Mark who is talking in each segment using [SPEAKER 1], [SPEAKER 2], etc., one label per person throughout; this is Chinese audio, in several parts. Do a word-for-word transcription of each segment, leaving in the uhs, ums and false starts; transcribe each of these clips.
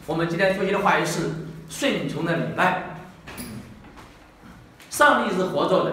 [SPEAKER 1] 我们今天学习的话语是顺从的礼拜。上帝是活着的，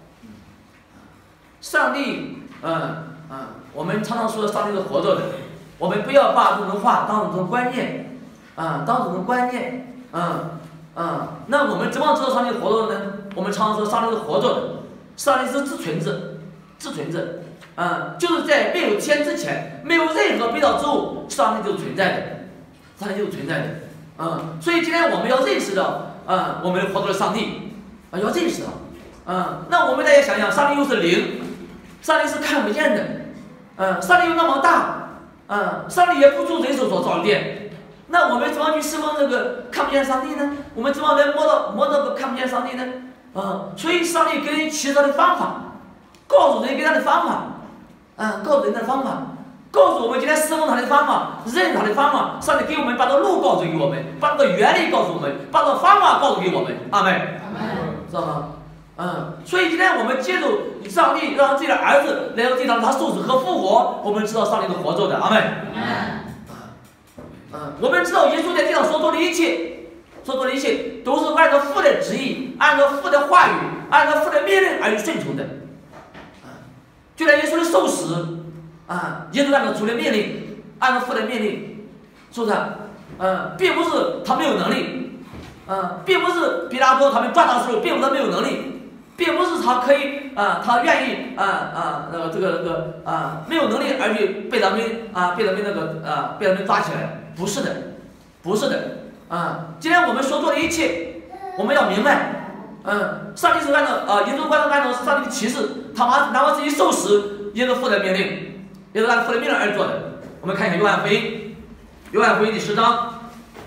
[SPEAKER 1] 上帝，嗯嗯，我们常常说上帝是活着的，我们不要把这种话当成观念，啊、嗯，当成观念，嗯嗯，那我们怎么知道上帝是活着的呢？我们常常说上帝是活着的，上帝是自存着，自存着，嗯，就是在没有天之前，没有任何被造之物，上帝就存在的，上帝就存在的，嗯，所以今天我们要认识到，嗯，我们活着的上帝，啊，要认识到，嗯，那我们大家想想，上帝又是灵，上帝是看不见的，嗯，上帝又那么大，嗯，上帝也不住人手所造的殿，那我们怎么去侍奉这个看不见上帝呢？我们怎么能摸到摸到个看不见上帝呢？嗯，所以上帝给人起他的方法，告诉人给他的方法，嗯，告诉人的方法，告诉我们今天侍奉他的方法，认他的方法，上帝给我们把这路告诉给我们，把这个原理告诉我们，把这个方法告诉给我们，阿们，阿们，知道吗？嗯，所以今天我们接受上帝让自己的儿子来到地上，他受死和复活，我们知道上帝是活着的，阿们，阿们。嗯，我们知道耶稣在地上所做的一切，所做的一切都是按照父的旨意，按照父的话语，按照父的命令而去顺从的。啊，就在耶稣的受死，啊，耶稣按照主的命令，按照父的命令，是不是？嗯，并不是他没有能力，嗯，并不是彼拉多他们抓他的时候，并不是他没有能力，并不是他可以啊，他愿意啊啊那个这个这个啊没有能力而去被他们啊被他们那个啊被他们抓起来。不是的，不是的，啊！今天我们所做的一切，我们要明白，嗯，上帝是按照啊，耶稣按照按照上帝的启示，他把哪怕自己受死，也是父的命令，也是按父的命令而做的。我们看一下约翰福音，约翰福音第十章，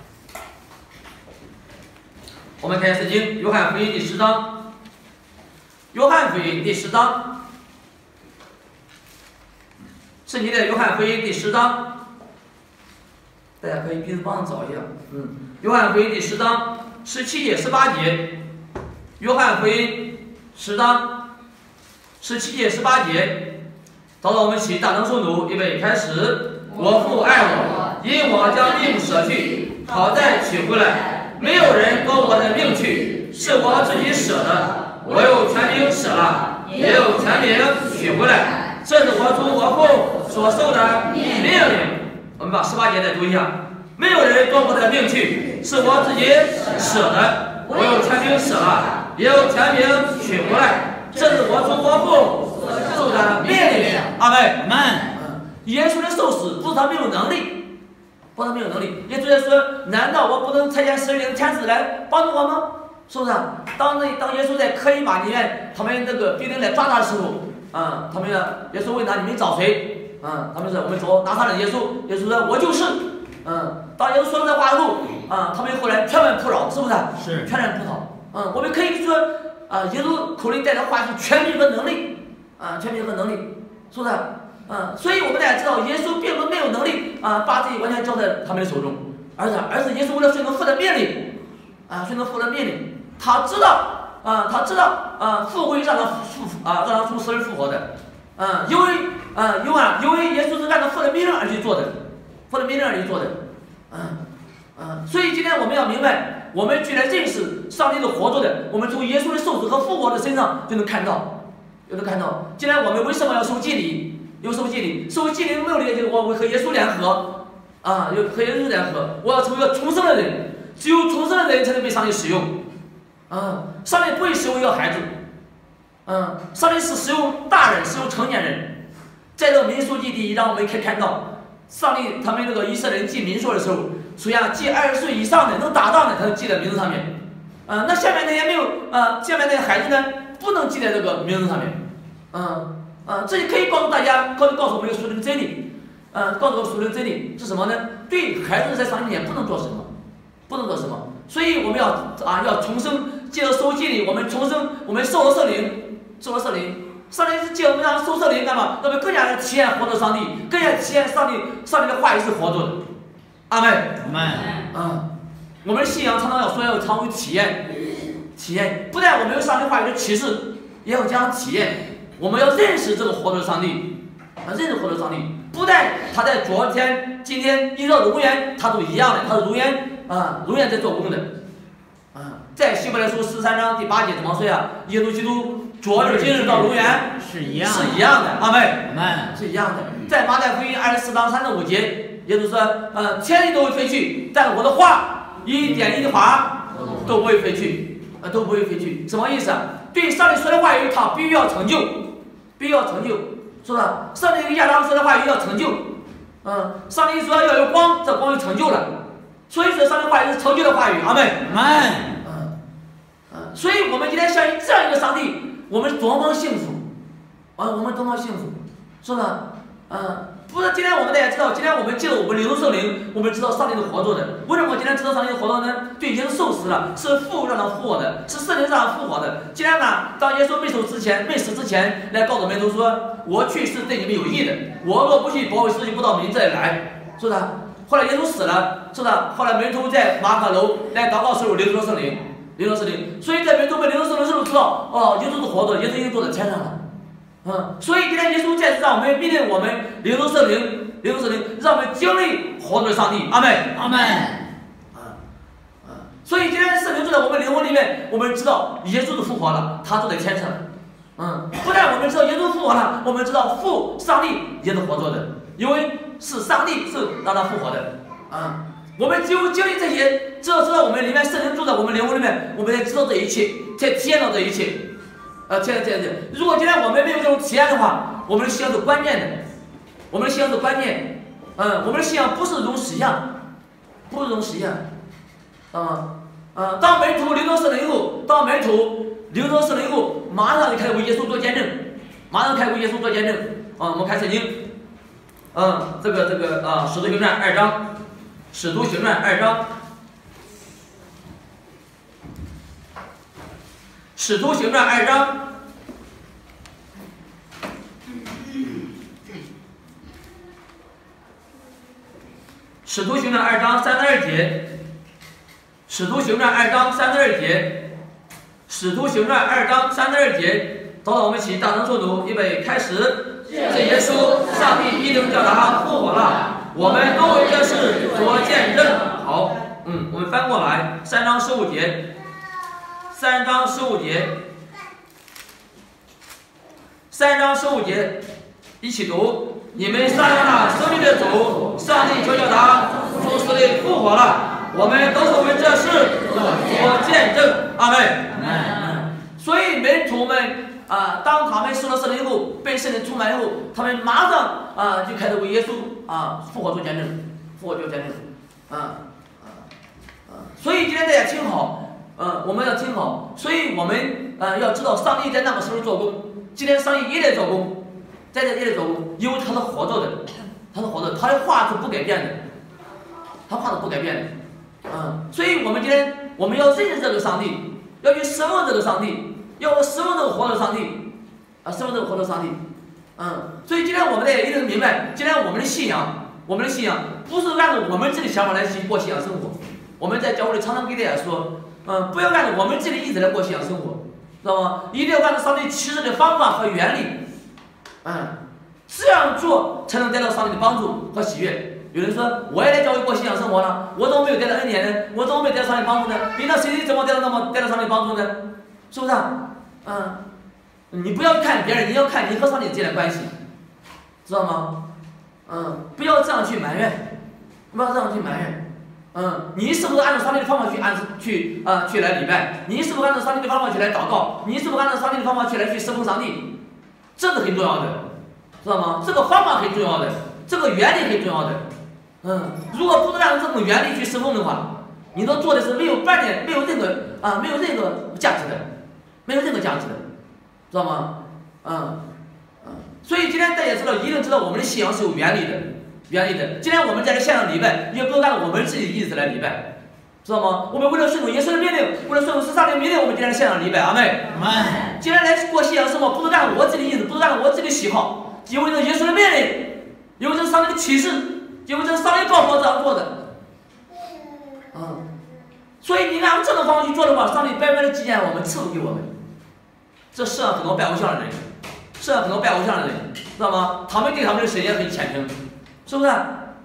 [SPEAKER 1] 我们看一下圣经，约翰福音第十章，约翰福音第十章，圣经的约翰福音第十章。大家可以彼此帮着找一下，嗯，约翰福音第十章十七节、十八节，约翰福音十章十七节、十八节，找到我们起，大声诵读，预备开始。我父爱我，因我将命舍去，好再取回来。没有人夺我的命去，是我自己舍的。我有权柄舍了，也有权柄取回来。这是我从我父所受的命令。我们把十八节再读一下，没有人夺我的命去，是我自己舍的。我有权柄舍了，也有权柄取回来。这是我从我父所受的命令。阿门，阿门。耶稣的受死不是他没有能力，不是他没有能力。耶稣在说：“难道我不能差遣十二名天使来帮助我吗？”是不是？当那当耶稣在可以马里面，他们那个兵丁来抓他的时候，啊、嗯，他们呢，耶稣问他：“你们找谁？”嗯，他们说我们找拿撒勒耶稣，耶稣说我就是。嗯，当耶稣说这话后，啊，他们后来全然扑倒，是不是？是，全然扑倒。嗯，我们可以说，啊，耶稣口里带的话是权柄和能力，啊，权柄和能力，是不是？嗯，所以我们大家知道，耶稣并不没有能力啊，把自己完全交在他们的手中，而是而是耶稣为了顺从父的命令，啊，顺从父的命令，他知道，啊，他知道，啊，父会让他复啊，让他从死而复活的。嗯，因为啊，因为啊，因为耶稣是按照父的命令而去做的，父的命令而去做的，嗯嗯，所以今天我们要明白，我们既然认识上帝是活着的，我们从耶稣的受死和复活的身上就能看到，就能看到。今天我们为什么要受祭礼？有受祭礼，受祭礼的目的就是我和耶稣联合，啊，有和耶稣联合，我要成为一个重生的人，只有重生的人才能被上帝使用，啊，上帝不会使用一个孩子。嗯，上帝是使用大人，使用成年人。在这个民数记第一章，我们可以看到，上帝他们这个以色列人记民数的时候，首先记二十岁以上的能打仗的，他就记在名字上面。嗯，那下面那些没有啊，下面那些孩子呢，不能记在这个名字上面。嗯嗯，这里可以告诉大家，告诉告诉我们一个属灵的真理。嗯，告诉我们属灵的真理是什么呢？对孩子在上帝面前不能做什么，不能做什么。所以我们要啊要重生，借着受祭礼，我们重生，我们受了圣灵。受了圣灵，上帝是借我们让受圣灵干嘛？那么更加的体验活着上帝，更加体验上帝上帝的话语是活着的。阿门，阿门。嗯，我们的信仰常常要说要常有体验，体验不但我们有上帝话语的启示，也要加上体验。我们要认识这个活着的上帝，啊，认识活着的上帝，不但他在昨天、今天一直到永远，他都一样的，他是永远啊，永远在做工的。啊，在希伯来书十三章第八节怎么说呀？耶稣基督昨日、今日到永远
[SPEAKER 2] 是一样，
[SPEAKER 1] 是一样的。阿门，
[SPEAKER 2] 阿门，
[SPEAKER 1] 是一样的。在马太福音二十四章三十五节，耶稣说：“呃，千里都会飞去，但我的话一点一划都不会飞去，呃，都不会飞去。”什么意思啊？对上帝说的话语，他必须要成就，必须要成就，是吧？上帝对亚当说的话语要成就，嗯，上帝说要有光，这光就成就了。所以说，上帝话语是成就的话语，阿门，
[SPEAKER 2] 阿门。
[SPEAKER 1] 嗯嗯，所以我们今天相信这样一个上帝，我们多么幸福，啊，我们多么幸福，是吧？嗯，不是今天我们大家知道，今天我们借着我们灵动圣灵，我们知道上帝的活着的。为什么今天知道上帝的活着呢？对，已经受死了，是父让他复活的，是圣灵让他复活的。今天呢，当耶稣没死之前，没死之前来告诉门徒说：“我去是对你们有益的，我若不去，保惠师就不到你们这里来。”是的。后来耶稣死了，是的。后来门徒在马可楼来祷告时候，领受圣灵，领受圣灵。所以在门徒们领受圣灵的时候，知道哦，耶稣是活着，耶稣已经坐在天上了。嗯，所以今天耶稣再次让我们命令我们领受圣灵，领受圣灵，让我们经历活着的上帝。阿门，
[SPEAKER 2] 阿门。
[SPEAKER 1] 啊啊！所以今天圣灵住在我们灵魂里面，我们知道耶稣是复活了，他坐在天上。嗯，不但我们知道耶稣复活了，我们知道父上帝也是活着的，因为是上帝是让他复活的。啊，我们只有经历这些，只有知道我们里面圣灵住在我们灵魂里面，我们才知道这一切，才体验到这一切。呃，体验这样子。如果今天我们没有这种体验的话，我们的信仰是关键的，我们的信仰是关键。嗯，我们的信仰不是一种实相，不是一种实相。啊啊！当门徒领到圣灵以后，当门徒领到圣灵以后，马上就开始为耶稣做见证，马上开始为耶稣做见证。啊，我们看圣经。嗯，这个这个啊，《使徒行传》二章，《使徒行传》二章，《使徒行传》二章，《使徒行传》二章三十二节，《使徒行传》二章三十二节，《使徒行传》二章三十二节，到了我们一起大声诵读，预备开始。这耶稣，上帝必定叫他复活了，我们都为这事做见证。好，嗯，我们翻过来，三章十五节，三章十五节，三章十五节，一起读。你们善用那生命的主，上帝就叫他从死里复活了，我们都是为这事做见证。阿门。嗯，所以门徒们。啊！当他们受了圣灵后，被圣灵充满以后，他们马上啊就开始为耶稣啊复活做见证，复活做见证，啊啊啊！所以今天大家听好，嗯，我们要听好，所以我们啊要知道上帝在那个时候做工，今天上帝也在做工，在这也在做工，因为他是活着的，他是活着，他的话是不改变的，他话是不改变的，嗯，所以我们今天我们要认识这个上帝，要去侍奉这个上帝。要侍奉这个活的上帝，啊，侍奉这个活的上帝，嗯，所以今天我们大家一定明白，今天我们的信仰，我们的信仰不是按照我们自己的想法来去过信仰生活。我们在教会里常常给大家说，嗯，不要按照我们自己的意思来过信仰生活，知道吗？一定要按照上帝启示的方法和原理，嗯，这样做才能得到上帝的帮助和喜悦。有人说，我也来教会过信仰生活了，我怎么没有得到恩典呢？我怎么没有得到上帝帮助呢？你那谁怎么得到那么得到上帝帮助呢？是不是啊？嗯，你不要看别人，你要看你和上帝之间的关系，知道吗？嗯，不要这样去埋怨，不要这样去埋怨。嗯，你是不是按照上帝的方法去按去啊、呃、去来礼拜？你是不是按照上帝的方法去来祷告？你是不是按照上帝的方法去来去侍奉上帝？这是很重要的，知道吗？这个方法很重要的，这个原理很重要的。嗯，如果不是按照这种原理去侍奉的话，你都做的是没有半点没有任何啊、呃、没有任何价值的。没有任何价值的，知道吗？嗯嗯，所以今天大家知道，一定知道我们的信仰是有原理的，原理的。今天我们在这线上礼拜，也不能按照我们自己的意思来礼拜，知道吗？我们为了顺从耶稣的命令，为了顺从上帝的命令，我们今天在线上礼拜，阿妹，
[SPEAKER 2] 阿妹。
[SPEAKER 1] 今天来过信仰生活，不是按照我自己的意思，不是按照我自己的喜好，因为这耶稣的命令，因为这是上帝的启示，因为这是上帝告诉我这样做的，嗯。所以你按这种方式去做的话，上帝白白的纪念我们，赐福给我们。这世上很多拜偶像的人，世上很多拜偶像的人，知道吗？他们对他们的神也很虔诚，是不是？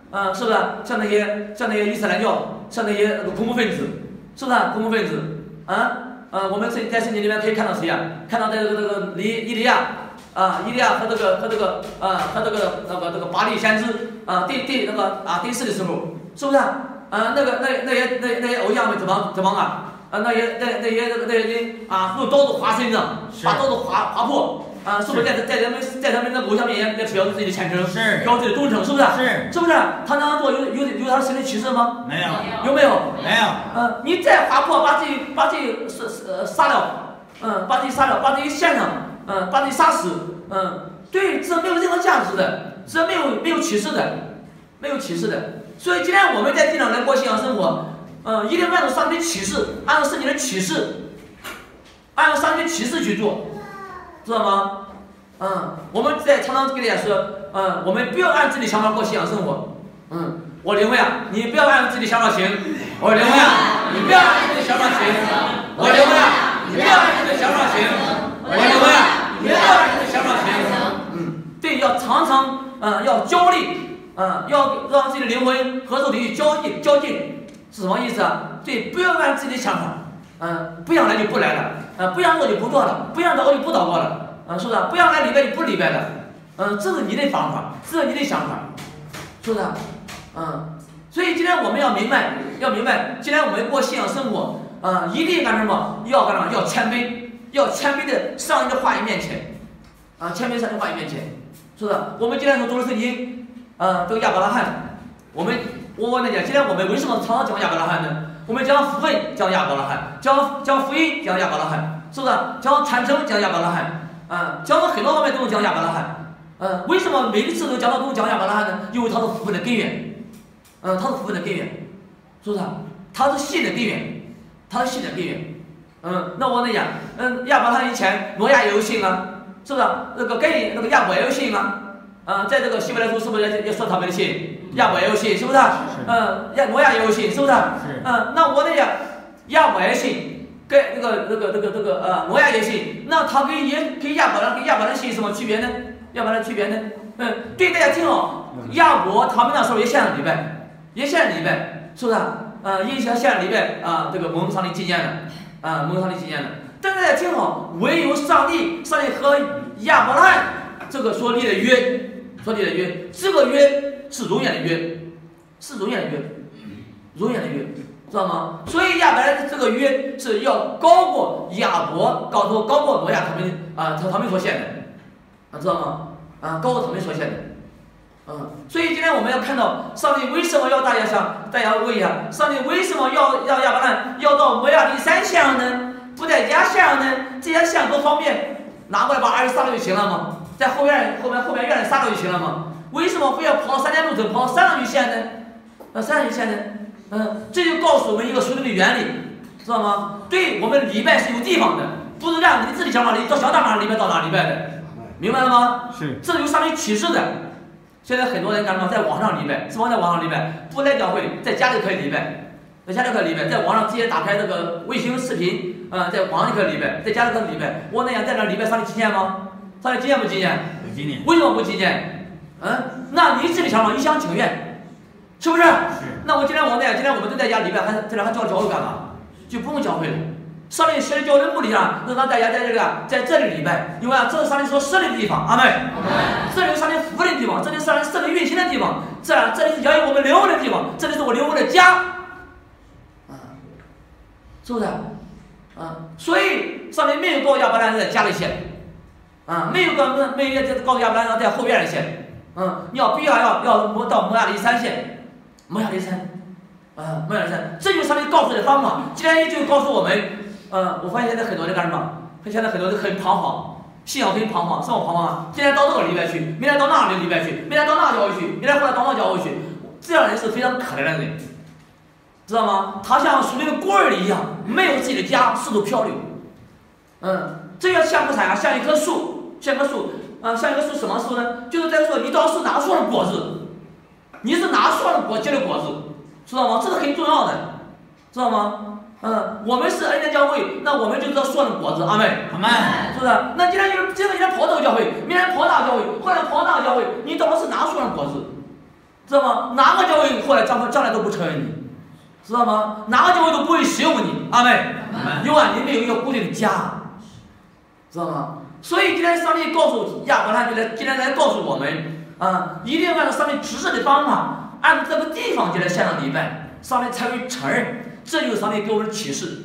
[SPEAKER 1] 呃，是不是？像那些像那些伊斯兰教，像那些恐怖分子，是不是？恐怖分子啊，呃，我们在在圣经里面可以看到谁呀？看到这个这个以以利亚啊，以利亚和这个和这个呃和这个那个这个巴力先知啊，第第那个啊第四的时候，是不是？啊，那个那那些那那些偶像们怎么怎么啊？啊，那些那那些那些啊，用刀子划身上，把刀子划划破。啊，是不是在在人们在他们的偶像面前在表示自己的虔诚，
[SPEAKER 2] 是
[SPEAKER 1] 表示自己的忠诚，是不是？
[SPEAKER 2] 是，
[SPEAKER 1] 是不是？他那样做有有有他神的启示吗？
[SPEAKER 2] 没有，
[SPEAKER 1] 有没有？
[SPEAKER 2] 没有。
[SPEAKER 1] 嗯，你再划破，把自己把自己杀杀了，嗯，把自己杀了，把自己献上，嗯，把自己杀死，嗯，对，这没有任何价值的，这没有没有启示的，没有启示的。所以今天我们在地上来过信仰生活，嗯，一定按照上帝的启示，按照圣经的启示，按照上帝的启示去做。知道吗？嗯，我们在常常跟大家说，嗯，我们不要按自己的想法过信仰生活。嗯，我认为啊，你不要按自己的想法行。我认为啊，你不要按自己的想法行。我认为啊，你不要按自己的想法行。我认为啊，你不要按自己的想法行。嗯，对，要常常，嗯，要焦虑，嗯，要让自己的灵魂和肉体交近交近，是什么意思啊？对，不要按自己的想法。嗯，不想来就不来了，呃，不想做就不做了，不想祷告就不祷告了，嗯，是不是？不想来礼拜就不礼拜了，嗯，这是你的方法，这是你的想法，是不是？嗯，所以今天我们要明白，要明白，今天我们过信仰生活，啊、嗯，一定干什么？要干什么？要谦卑，要谦卑的上帝的话语面前，啊，谦卑上帝的话语面前，是不是？我们今天所读的圣经，啊、嗯，这个亚伯拉罕，我们我问大家，今天我们为什么常常讲亚伯拉罕呢？我们讲福分讲亚伯拉罕，讲讲福音讲亚伯拉罕，是不是？讲传承讲亚伯拉罕，啊、嗯，讲到很多方面都是讲亚伯拉罕，嗯，为什么每一次都讲到都讲亚伯拉罕呢？因为他是福分的根源，嗯，他是福分的根源，是不是？他是信的根源，他是信的根源，嗯，那我跟你讲，嗯，亚伯拉罕以前挪亚也有信啊，是不是？那个跟那个亚伯也有信啊，嗯，在这个希伯来书是不是也说他们的信？亚伯也有信，是不是？嗯，亚挪亚也有信，是不是？嗯，那我那讲亚伯也信，跟那个那个那个那个呃挪亚也信，那他跟也跟亚伯拉跟亚伯拉信有什么区别呢？亚伯拉区别呢？嗯，对大家听好，亚伯他们那时候也献了礼拜，也献了礼拜，是不是？呃，也献献了礼拜啊，这个蒙上帝纪念的，啊，蒙上帝纪念的。但大家听好，唯有上帝，上帝和亚伯拉罕这个所立的约，所立的约，这个约。是永远的约，是永远的约，永远的约，知道吗？所以亚伯拉罕这个约是要高过亚伯，高过高过挪亚他们啊，他他们所献的，啊，知道吗？啊，高过他们所献的，嗯，所以今天我们要看到上帝为什么要大家想，大家问一下，上帝为什么要要亚伯拉罕要到摩亚第三项呢？不在家项呢？这些项多方便，拿过来把儿子杀了就行了吗？在后院后面后面院里杀了就行了吗？为什么非要跑三天路程，跑到山上去献呢？啊，山上去献呢？嗯，这就告诉我们一个属灵的原理，知道吗？对，我们礼拜是有地方的，不是让你自己想法里到想到哪礼拜到哪礼拜的，明白了吗？
[SPEAKER 2] 是，
[SPEAKER 1] 这是由上帝启示的。现在很多人干什么？在网上礼拜，什么在网上礼拜？不来教会里，在家里可以礼拜，在家里可以礼拜，在网上直接打开这个卫星视频，啊、嗯，在网上就可以礼拜，在家里可以礼拜。我那样在那礼拜，上帝纪念吗？上帝纪念不纪念？
[SPEAKER 2] 不纪念。
[SPEAKER 1] 为什么不纪念？嗯，那你自己想法一厢情愿，是不是？
[SPEAKER 2] 是。
[SPEAKER 1] 那我今天我那样，今天我们都在家里边，还在这还教教会干嘛？就不用教会了。上帝设立教会的目的上，是让大家在这个在这里礼拜，因为啊，这是上帝所设立的地方，阿妹。这里是上帝服的地方，这里是上帝设立运行的地方，这这里是养育我们灵魂的地方，这里是我灵魂的家，啊，是不是？啊，所以上帝没有告诉亚伯拉罕在家里献，啊，没有告没有告诉亚伯拉罕在后院里献。嗯，你要必要要要到摩亚离山县，摩亚离山，啊，摩亚离山，这就是上帝告诉的方法。今天就告诉我们，呃，我发现现在很多人干什么？现在很多人很彷徨，信仰很彷徨，什么彷徨啊？今天到这个礼拜去，明天到那个礼拜去，明天到那个教会去，明天后来到那个教会去，这样的人是非常可怜的人，知道吗？他像属灵的孤儿一样，没有自己的家，四处漂流。嗯，这要像个啥呀？像一棵树，像一棵树。啊，像一个树什么树呢？就是在说你到树哪树上的果子，你是哪树上的果结的果子，知道吗？这是很重要的，知道吗？嗯，我们是恩典教会，那我们就知道树上的果子，阿妹，
[SPEAKER 2] 阿妹，
[SPEAKER 1] 是不是？那今天就是今天今天跑这个教会，明天跑那个教会，后来跑那个教会，你到底是哪树上的果子？ 知道吗？哪个教会后来将将来都不承认你，知道吗？哪个教会都不会使用你，阿妹，因为你们有一个固定的家，知道吗？所以今天上帝告诉亚伯拉罕，就来今天来告诉我们啊，一定要按照上帝指示的方法，按照这个地方就来献上礼拜，上帝才会承认，这就是上帝给我们的启示。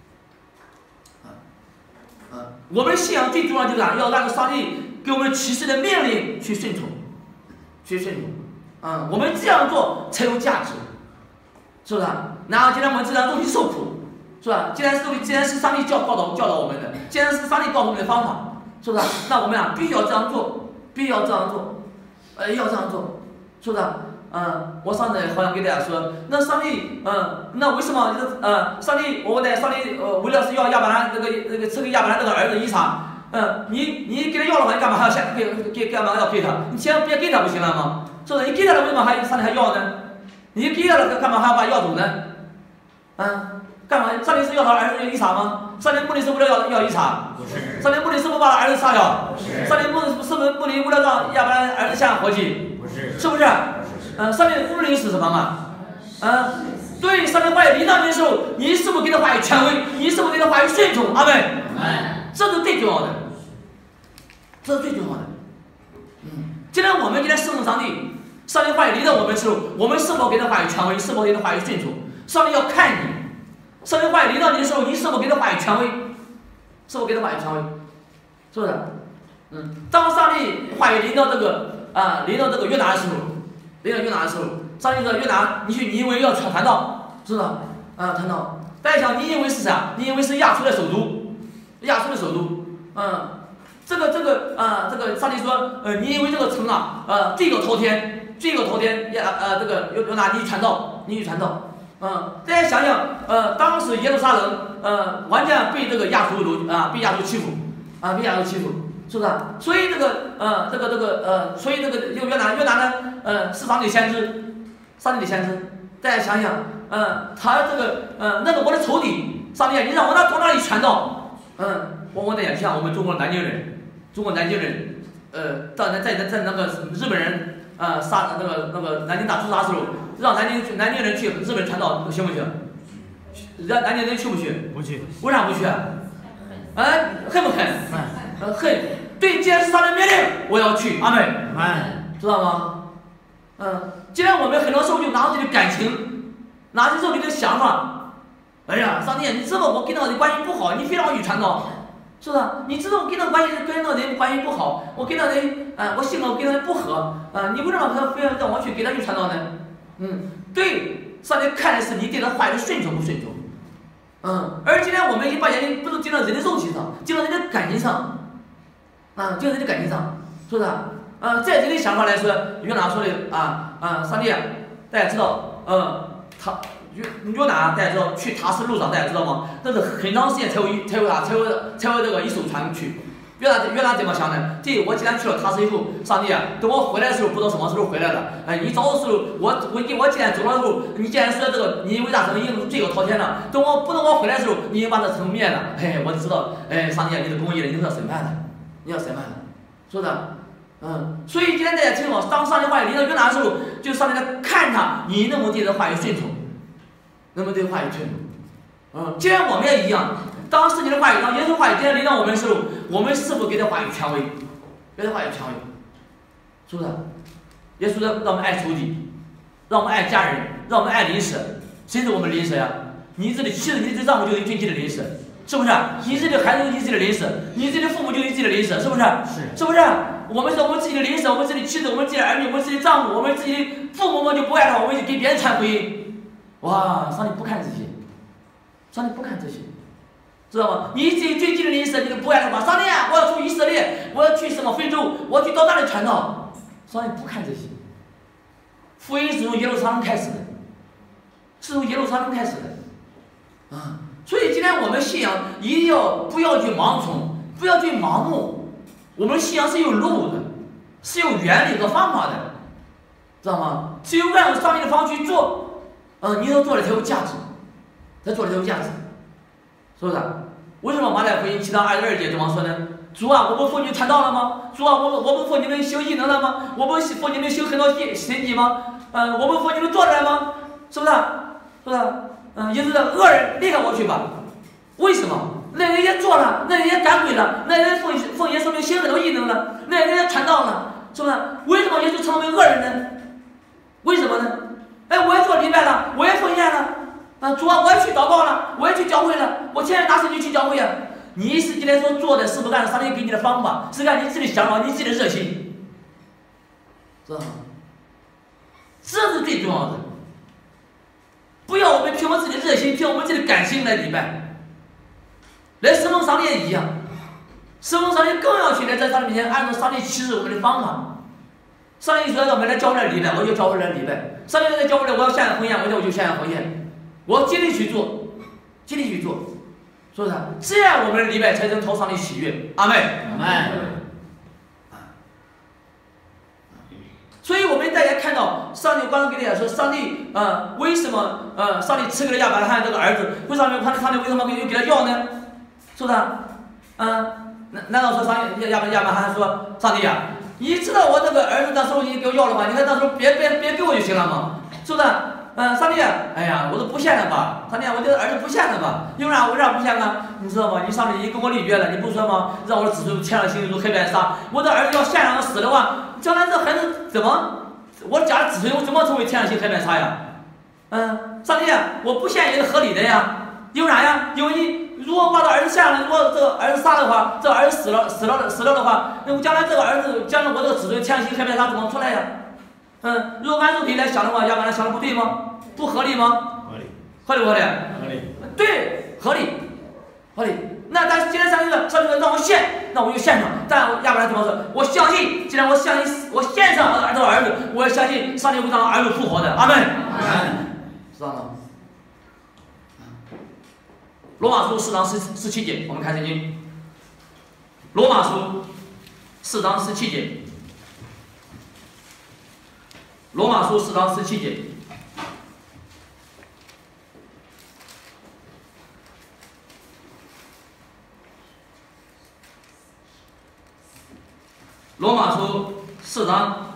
[SPEAKER 1] 啊，我们信仰最重要就是啥？要按照上帝给我们启示的命令去顺从，去顺从。啊，我们这样做才有价值，是不是？然后今天我们这样做去受苦，是吧？既然是既然是上帝教教导教导我们的，既然是上帝告诉我们的方法。是不是？那我们啊，必须要这样做，必须要这样做，呃，要这样做，是不是？嗯，我上次好像给大家说，那上帝，嗯，那为什么就是呃，上帝，我问的上帝，呃，为了是要亚伯兰那个那个赐给亚伯兰这个儿子以撒，嗯，你你给他要了话，你干嘛还要先给给干嘛要给他？你先别给他不行了吗？是不是？你给他了，为什么还上帝还要呢？你给他了，干嘛还要把他要走呢？嗯，干嘛？上帝是要他儿子以撒吗？上帝目的是为了要要以撒，
[SPEAKER 2] 不是。
[SPEAKER 1] 上帝目的是不是把他儿子杀掉？
[SPEAKER 2] 不是。
[SPEAKER 1] 上帝目的是不是目的为了让亚伯兰儿子下活祭？
[SPEAKER 2] 不是。
[SPEAKER 1] 是不是？嗯，上帝的目的是什么嘛？嗯，对，上帝话语临到你的时候，你是否给他话语权威？你是否给他话语顺从？阿门。这是最重要的，这是最重要的。嗯，既然我们今天侍奉上帝，上帝话语临到我们的时候，我们是否给他话语权威？是否给他话语顺从？上帝要看你。上帝话语临到你的时候，你是否给他话语权威？是否给他话语权威？是不是？嗯，当上帝话语临到这个啊，临到这个约拿的时候，临到约拿的时候，上帝说约拿，你去尼尼微要传传道，是不是？啊，传道。大家想尼尼微是啥？尼尼微是亚述的首都，亚述的首都。嗯，这个这个啊，这个上帝说，呃，尼尼微这个城啊，呃，罪有滔天，罪有滔天，亚呃，这个约约拿你去传道，你去传道。嗯，大家想想，呃，当时耶路撒冷，呃，完全被这个亚述掳啊，被亚述欺负，啊，被亚述欺负，是不是？所以这个，呃，这个这个，呃，所以这个又约拿，约拿呢，呃，是上帝的先知，上帝的先知。大家想想，嗯，他这个，呃，那个我的仇敌，上帝，你让我到从哪里传道？嗯，我我在像我们中国南京人，中国南京人，呃，到在在在那个日本人，呃，杀那个那个南京大屠杀时候。让南京南京人去日本传道行不行？让南京人去不去？
[SPEAKER 2] 不去。
[SPEAKER 1] 为啥不去？哎，恨不恨？呃，恨。对，既然是上帝命令，我要去。阿妹，知道吗？嗯，既然我们很多时候就拿自己的感情，拿自己的想法，哎呀，上帝，你知道我跟那个人关系不好，你非让我去传道，是不是？你知道我跟那个关系跟那个人关系不好，我跟那个人，啊、呃，我性格跟那人不合，啊、呃，你为什么非要让我去给他去传道呢？嗯，对，上帝看的是你对他话语的顺从不顺从，嗯，而今天我们一把眼睛不是进到人的肉体上，进到人的感情上，啊，进到人的感情上，是不是？啊，在人的想法来说，约拿说的啊啊，上帝啊，大家知道，嗯，他约约拿大家知道去塔斯路上，大家知道吗？那是很长时间才有才有啥才有才有这个一艘船去。约拿约拿怎么想的？对，我既然去了塔斯以后，上帝啊，等我回来的时候，不知道什么时候回来的。哎，你早的时候，我我我既然走了之后，你既然说这个你伟大城已经罪有滔天了，等我不等我回来的时候，你已经把这城灭了。哎，我就知道，哎，上帝啊，你的公义了，你是要审判的，你要审判的，说的，嗯。所以今天大家听好，当上帝话语临到约拿的时候，就上帝在看他，你能不能对这话语顺从，能不能对话语顺从？嗯，既然我们也一样。当圣经的话语，当耶稣话语今天临到我们的时候，我们是否给他话语权威？给他话语权威，是不是？耶稣让让我们爱仇敌，让我们爱家人，让我们爱邻舍，谁是我们邻舍呀？你自己妻子、你自己丈夫就是你自己的邻舍，是不是？你自己的孩子就是你自己的邻舍，你自己的父母就是你自己的邻舍，是不是？
[SPEAKER 2] 是，
[SPEAKER 1] 是不是？我们是我们自己的邻舍，我们自己的妻子，我们自己的儿女，我们自己的丈夫，我们自己的父母们就不爱他，我们就给别人传福音。哇，上帝不看这些，上帝不看这些。知道吗？你自己最近的邻舍，你都不爱他吗？上帝啊，我要出以色列，我要去什么非洲，我要去到那里传道。上帝不看这些。福音是从耶路撒冷开始的，是从耶路撒冷开始的，啊！所以今天我们信仰一定要不要去盲从，不要去盲目。我们信仰是有路的，是有原理和方法的，知道吗？只有按照上帝的方去做，嗯、呃，你要做的才有价值，才做的才有价值。是不是？为什么马太福音七章二十二节怎么说呢？主啊，我不奉你传道了吗？主啊，我我不奉你们行异能了吗？我不奉你们行很多神迹吗？ 嗯、呃，我不服你们做出来吗？是不是？是不是？嗯，也就是恶人离开我去吧。为什么？那人也做了，那人也赶鬼了，那人奉奉耶稣名行很多异能了，那人也传道了，是不是？为什么耶稣成为恶人呢？为什么呢？哎，我也做礼拜了，我也奉献了，啊，主啊，我也去祷告了，我也去教会了，我天天拿手机去教会啊。你是今天所做的，是不是按照上帝给你的方法？是按你自己的想法，你自己的热心，知道吗？这是最重要的。不要我们凭我们自己的热心，凭我们自己的感情来礼拜，来侍奉上帝也一样，侍奉上帝更要去来在上帝面前按照上帝启示我们的方法。上帝说让我们来教会来礼拜，我就教会来礼拜。上帝在教会来，我要献上奉献，我就我就献上奉献，我尽力去做，尽力去做，是不是？这样我们的礼拜才能讨上帝喜悦。阿们，阿们。所以我们大家看到，上帝刚刚给大家说，上帝呃为什么呃上帝赐给了亚伯拉罕这个儿子？为什么他上帝为什么给给他要呢？是不是？嗯，难难道说上帝亚伯亚伯拉罕说，上帝呀、啊，你知道我这个儿子那时候你给我要了吗？你看那时候别别别给我就行了嘛，是不是？嗯，上帝，哎呀，我都不献了吧？上帝，我这个儿子不献了吧？因为啥？为啥不献呢？你知道吗？你上帝已经跟我立约了，你不说吗？让我的子孙牵了心如黑白纱。我的儿子要献上死的话。将来这孩子怎么，我家的子孙我怎么成为天上星黑白叉呀？嗯，上帝，我不献也是合理的呀。因为啥呀？因为你如果把这儿子献了，如果这个儿子杀的话，这个儿子死了死了死了的话，那我将来这个儿子，将来我这个子孙天上星黑白叉怎么出来呀？嗯，如果按肉体来想的话，亚伯拉罕想的不对吗？不合理吗？合理，合理不合理？合理，对，合理，合理。那但今天上帝说，上帝说让我献，那我就献上。但亚伯拉罕怎么说？我相信，既然我相信，我献上我的这个儿子，我要相信上帝会让儿子复活的。阿门。阿门。知道吗？罗马书四章十十七节，我们看圣经。罗马书四章十七节。罗马书四章十七节。罗马书四章，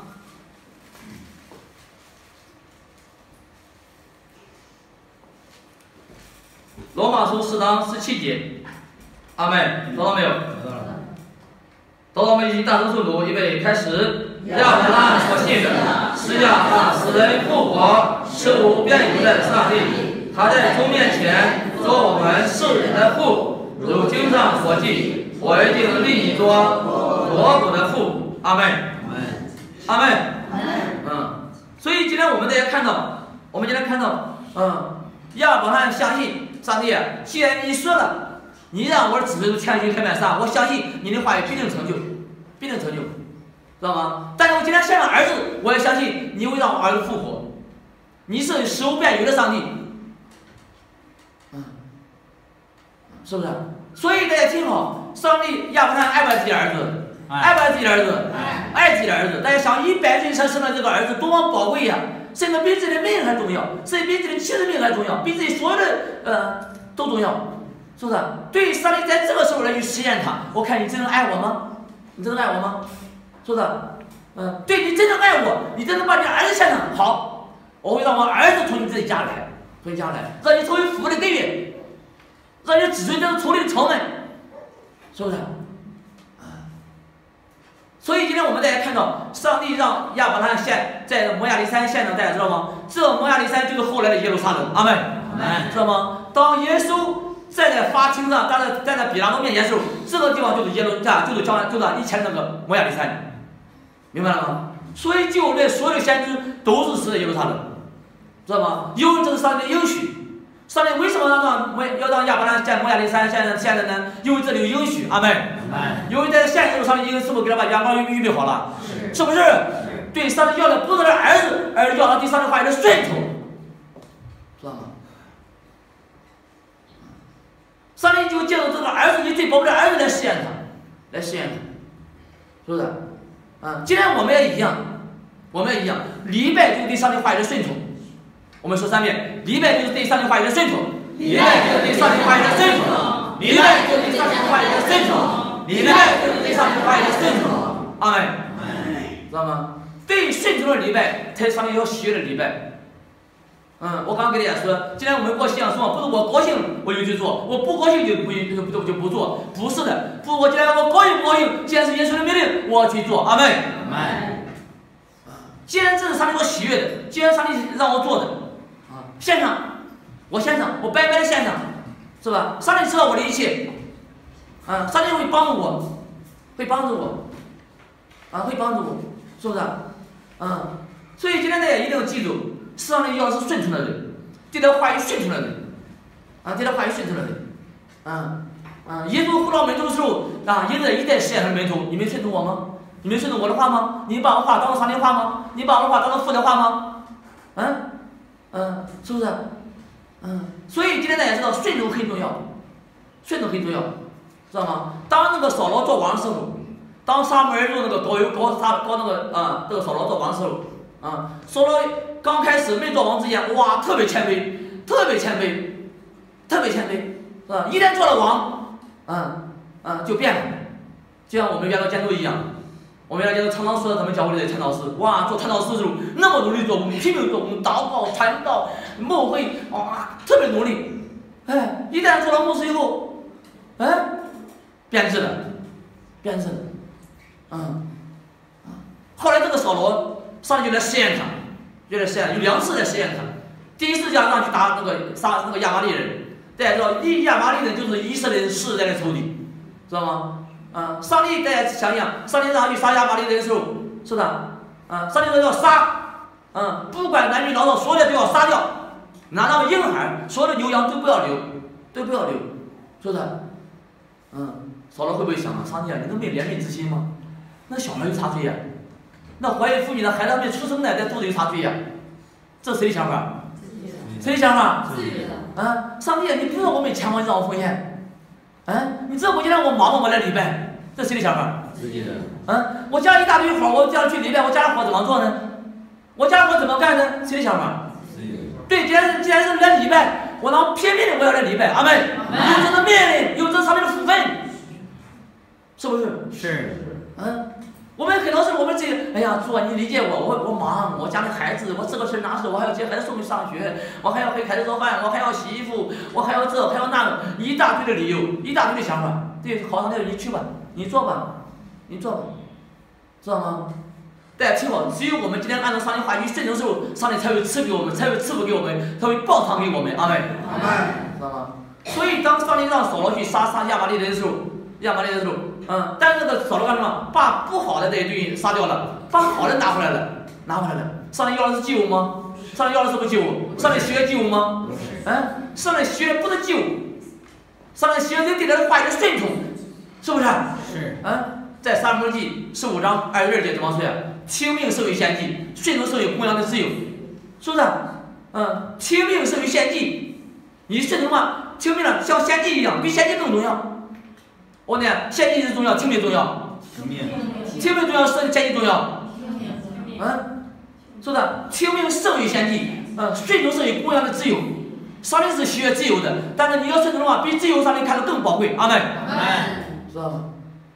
[SPEAKER 1] 罗马书四章十七节，阿妹，找到没有？找到了。找到我们一起大声诵读，预备开始。亚伯拉罕所信的，是亚那死人复活、是无变有的上帝，他在主面前做我们世人的父，如经上所记，我一定立你做国土的父。阿妹，阿妹，嗯，所以今天我们大家看到，我们今天看到，嗯，亚伯拉罕相信上帝，既然你说了，你让我的子孙天行黑白纱，我相信你的话语必定成就，必定成就，知道吗？但是我今天献上儿子，我也相信你会让我儿子复活，你是使无变有的上帝，嗯，是不是？所以大家听好，上帝亚伯拉罕爱不爱自己的儿子？爱不爱自己的儿子？爱自己的儿子。大家想，一百岁才生的这个儿子多么宝贵呀！甚至比自己的命还重要，甚至比自己的妻子命还重要，比自己所有的呃都重要，是不是？对于上帝在这个时候来去实验他，我看你真正爱我吗？你真正爱我吗？是不是？嗯，对你真正爱我，你真正把你的儿子献上，好，我会让我儿子从你这里家来，从你家来，让你成为福的根源，让你子孙能处理仇恨，是不是？所以今天我们大家看到，上帝让亚伯拉罕献在摩亚利山献上，大家知道吗？这摩亚利山就是后来的耶路撒冷，阿门，知道吗？当耶稣站在法庭上，站在站在比拉多面前的时候，这个地方就是耶路撒，就是将来就是以前那个摩亚利山，明白了吗？所以旧约所有的先知都是死在耶路撒冷，知道吗？因为这是上帝的应许。上帝为什么要让摩要让亚伯拉罕在摩亚利山现在现在呢？因为这里有应许，阿门。因为在现实上帝已经是不是给他把阳光预备好了？是，是不是？是对，上帝要的不是他的儿子，而要他对上帝话语的顺从，知道吗？上帝就借助这个儿子，以最宝贵的儿子来试验他，来试验他，是不是？啊，今天我们也一样，我们也一样，礼拜就是对上帝话语的顺从。我们说三遍，礼拜就是对上帝话语的顺从，礼拜就是对上帝话语的顺从，礼拜就是对上帝话语的顺从，礼拜就是对上帝话语的顺从。阿门，知道吗？ 对顺从的礼拜才是上帝要喜悦的礼拜。嗯，我刚刚给大家说，今天我们过信仰生活，不是我高兴我就去做，我不高兴就不就不就不做，不是的，不，我今天我高兴不高兴，既然是耶稣的命令，我要去做，阿门。
[SPEAKER 2] 阿门。
[SPEAKER 1] 既然这是上帝所喜悦的，既然上帝让我做的，啊，献上，我献上，我白白的献上，是吧？上帝知道我的一切，啊，上帝会帮助我，会帮助我，啊，会帮助我，是不是？啊，所以今天大家一定要记住。上帝要的是顺从的人，对他话语顺从的人，啊，对他话语顺从的人，啊啊！耶稣呼召门徒的时候，啊，耶稣一代试验他的门徒，你们顺从我吗？你们顺从我的话吗？你把我话当做上帝话吗？你把我话当做父的话吗？嗯嗯，是不是？嗯，所以今天大家知道顺从很重要，顺从很重要，知道吗？当那个扫罗做王的时候，当撒母耳用那个膏油膏撒膏那个啊，这个扫罗做王的时候，啊，扫罗。刚开始没做王之前，哇，特别谦卑，特别谦卑，特别谦卑，是吧？一旦做了王，嗯嗯，就变了，就像我们原来监督一样，我们原来监督常常说咱们教会里的传道师，哇，做传道师的时候那么努力做工，拼命做工，祷告、传道、牧会，哇，特别努力。哎，一旦做了牧师以后，哎，变质了，变质了，嗯，后来这个扫罗，上帝就来试验他。就在试验，有两次在试验他。第一次叫让去打那个杀那个亚玛力人，大家知道，一亚玛力人就是以色列人世代的仇敌，知道吗？啊，上帝大家想想，上帝让他去杀亚玛力人的时候，是的，啊，上帝说要杀，嗯，不管男女老少，所有的都要杀掉，哪到婴孩，所有的牛羊都不要留，都不要留，是的，嗯，扫罗会不会想啊？上帝啊，你能没怜悯之心吗？那小孩有啥罪呀？那怀孕妇女的孩子还没出生呢，在肚子有啥罪呀？这谁的想法？谁的想法？啊，上帝啊，你不知道我没钱吗？你让我奉献，啊，你知道我今天我忙吗？我来礼拜，这谁的想法？
[SPEAKER 2] 自己的。
[SPEAKER 1] 啊，我家一大堆活，我叫人去礼拜，我家的活怎么做呢？我家的活怎么干呢？谁的想法？
[SPEAKER 2] 自己的。
[SPEAKER 1] 对，既然是既然是来礼拜，我当偏偏的我要来礼拜，阿门。有这个命令，有这上面的福分，是不是？
[SPEAKER 2] 是。
[SPEAKER 1] 嗯。我们很多时候，我们这个，哎呀，主啊，你理解我，我我忙，我家里孩子，我这个事那事，我还要接孩子送去上学，我还要给孩子做饭，我还要洗衣服，我还要这，还要那个，一大堆的理由，一大堆的想法。对，好，那你去吧，你做吧，你做吧，知道吗？大家听好，只有我们今天按照上帝话语顺从的时候，上帝才会赐给我们，才会赐福给我们，才会报偿给我们，阿门，
[SPEAKER 2] 阿门，
[SPEAKER 1] 知道吗？所以当上帝让扫罗去杀杀亚玛力人的时候，亚玛力人的时候。嗯，但是那个扫罗干什么？把不好的这一堆杀掉了，把好的拿回来了，拿回来了。上帝要的是救吗？上帝要的是不救？上帝喜悦救吗？嗯，上帝喜悦不是救，上帝喜悦是对他的话语的顺从，是不是？
[SPEAKER 2] 是。
[SPEAKER 1] 嗯，在撒母耳记十五章二十二节怎么说呀？听命胜于献祭，顺从胜于公羊的自由，是不是？嗯，听命胜于献祭，你顺从吗？听命了，像献祭一样，比献祭更重要。我呢，献祭是重要，听命重要。
[SPEAKER 2] 听命。
[SPEAKER 1] 听命重要，是献祭重要。嗯，是的，听命胜于献祭，嗯，顺从胜于公羊的自由。上帝是喜悦自由的，但是你要顺从的话，比自由上帝看得更宝贵。阿门。
[SPEAKER 2] 阿门。
[SPEAKER 1] 知道吗？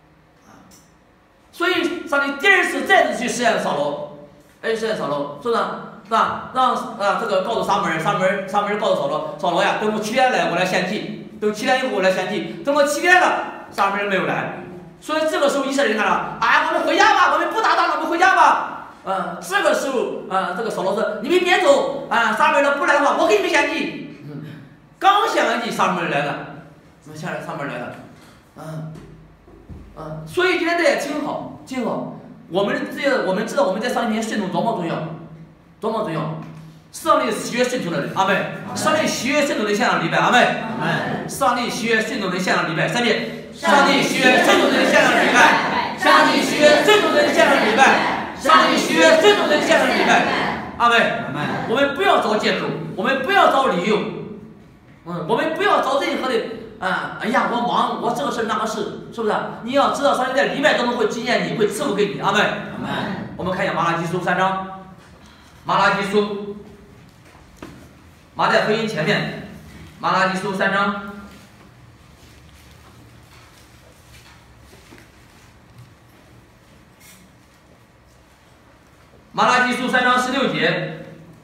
[SPEAKER 1] 所以上帝第二次再次去试验扫罗，哎，试验扫罗，是不是？是吧？让啊这个告诉撒母耳，撒母耳撒母耳告诉扫罗，扫罗呀，等我七天来，我来献祭。等七天以后我来献祭，等我七天了。撒母耳没有来，所以这个时候以色列人看了，啊，我们回家吧，我们不打仗了，我们回家吧。嗯，这个时候，啊，这个扫罗说，你们别走，啊，撒母耳不来的话，我给你们献祭。嗯，刚献完祭，撒母耳来了，怎么下来？撒母耳来了，嗯，嗯，所以今天大家听好，听好，我们这个我们知道我们在上帝面前顺从多么重要，多么重要。上帝喜悦顺从的人，阿门。上帝喜悦顺从的献上礼拜，阿门。
[SPEAKER 2] 阿门。
[SPEAKER 1] 上帝喜悦顺从的献上礼拜，三遍。上帝喜悦顺从的献上礼拜，上帝喜悦顺从的献上礼拜，上帝喜悦顺从的献上礼拜，阿门。
[SPEAKER 2] 阿门。
[SPEAKER 1] 我们不要找借口，我们不要找理由，嗯，我们不要找任何的啊，哎呀，我忙，我这个事那个事，是不是？你要知道，上帝在礼拜当中会纪念你，会赐福给你，阿门。
[SPEAKER 2] 阿门。
[SPEAKER 1] 我们看一下马拉基书三章，马拉基书。马太福音前面，马拉基书三章， 马拉基书三章十六节，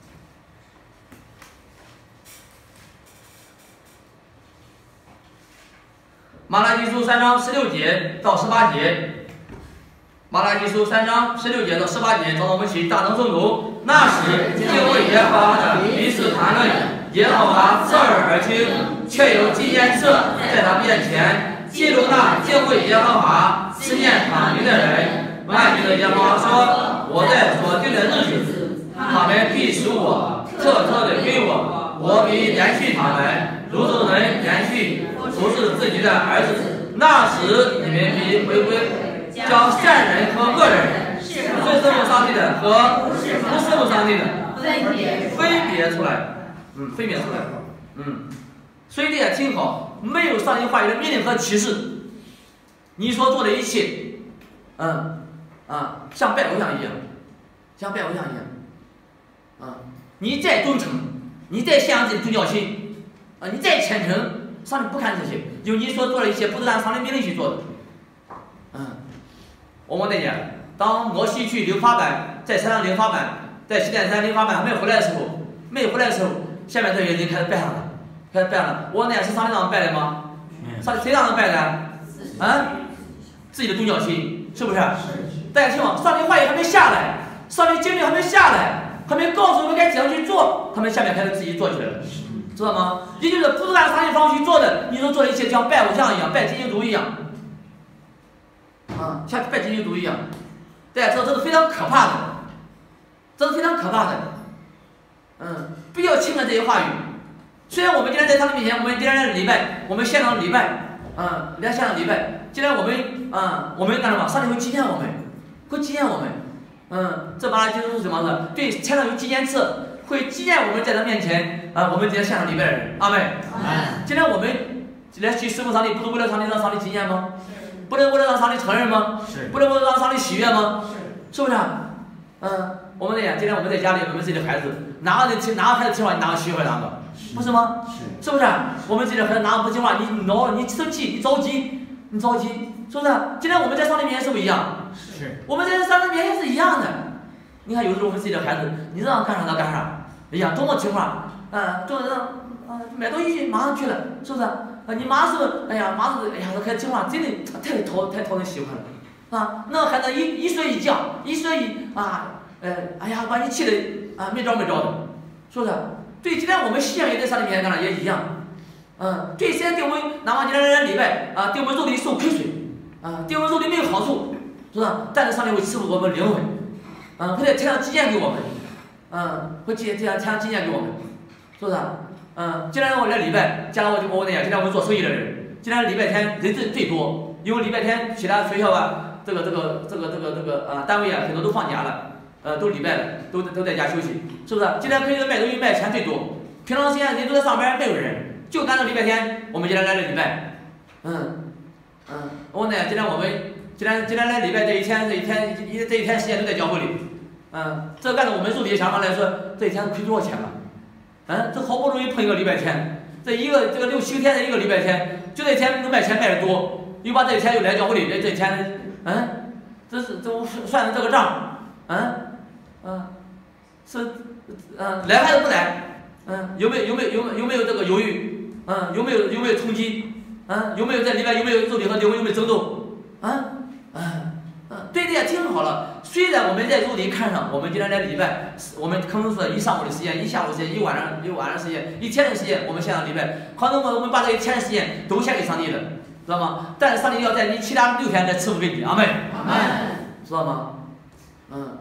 [SPEAKER 1] 马拉基书三章十六节到十八节，马拉基书三章十六节到十八节，找到我们一起大声诵读。那时，敬畏耶和华的彼此谈论，耶和华侧耳而听，却有纪念册在他面前，记录那敬畏耶和华、思念他名的人。万军的耶和华说：“我在所定的日子，他们必属我，特特的归我，我必延续他们，如同人延续服侍自己的儿子。那时，你们必回归，将善人和恶人，是侍奉上帝的和不侍奉上帝的分别分别出来，嗯，分别出来，嗯。所以大家听好，没有上帝话语的命令和启示，你所做的一切，嗯。”啊，像拜偶像一样，像拜偶像一样，啊，你再忠诚，你再信仰自己的宗教心，啊，你再虔诚，上帝不看这些，有你所做的一切不是按上帝命令去做的，嗯，我们那年，当摩西去留法版，在山上留法版，在西奈山留法版还没有回来的时候，没有回来的时候，下面这些人开始拜上了，开始拜了，我那是上帝让拜的吗？上帝谁让人拜的？啊，自己的宗教心，是不是？大家听好，上帝话语还没下来，上帝经历还没下来，还没告诉我们该怎样去做，他们下面开始自己做起来了，知道吗？也就是不是按上帝方向去做的，你所做的一切像拜偶像一样，拜金牛犊一样，啊，像拜金牛犊一样，大家知道这是非常可怕的，这是非常可怕的，嗯，不要轻看这些话语。虽然我们今天在上帝面前，我们今天来礼拜，我们现场礼拜，嗯，来现场礼拜，今天我们，嗯，我们干什么？上帝会纪念我们。会纪念我们，嗯，这马拉基书是什么呢？对，天上有纪念册，会纪念我们在他面前啊、呃，我们今天献上礼拜的人，阿妹。今天我们来去侍奉上帝，不是为了上帝让上帝纪念吗？不能为了让上帝承认吗？不能为了让上帝喜悦吗？是不是？嗯，我们这样，今天我们在家里，我们自己的孩子，哪个人哪个孩子听话，你哪个学会哪个，不是吗？是不是？我们自己的孩子哪个不听话，你恼，你生气，你着急，你着急，是不是？今天我们在上帝面前是不是一样？是，我们在上帝面前是一样的。你看，有时候我们自己的孩子，你让他干啥他干啥，哎呀，多么听话，啊，多让啊买东西马上去了，是不是？啊，你妈是不是？哎呀，妈是，哎呀，他开始听话，真的太讨太讨人喜欢了，啊，那个孩子一一说一犟，一说一啊，呃，哎呀，把你气的啊没招没招的，是不是？对，今天我们信仰也在上帝面前干啥也一样，嗯，对，现在对我们哪怕今天来礼拜啊，对我们肉体受亏损，啊，对我们肉体没有好处。是吧？但是上帝会赐福我们灵魂，嗯，会在天上纪念给我们，嗯，会纪这样天上纪念给我们，是不是？嗯，今天我来礼拜，加上我就我那样，今天我们做生意的人，今天礼拜天人最最多，因为礼拜天其他学校啊，这个这个这个这个这个啊单位啊，很多都放假了，呃，都礼拜了，都都在家休息，是不是？今天可以卖东西卖钱最多，平常时间人都在上班，没有人，就赶到礼拜天，我们今天来了礼拜，嗯嗯，我呢，今天我们。今天今天来礼拜这一天，这一天一这一天时间都在教会里，嗯，这按照我们肉体想法来说，这一天亏多少钱了？嗯，这好不容易碰一个礼拜天，这一个这个六七天的一个礼拜天，就这一天能卖钱卖的多，又把这一天又来教会里，这这一天，嗯，这是这算算这个账，嗯嗯，是嗯来还是不来？嗯，有没有有没有有没有有没有这个犹豫？嗯，有没有有没有冲击？嗯，有没有在里边有没有肉体和灵魂有没有争斗？啊？嗯嗯，对的呀，听好了。虽然我们在肉体看上，我们今天来礼拜，我们可能是一上午的时间，一下午的时间，一晚上一晚上时间，一天的时间，我们献上礼拜，可能我们把这一天的时间都献给上帝了，知道吗？但是上帝要在你其他六天再赐福给你，阿妹，
[SPEAKER 2] 阿妹，
[SPEAKER 1] 知道吗？嗯。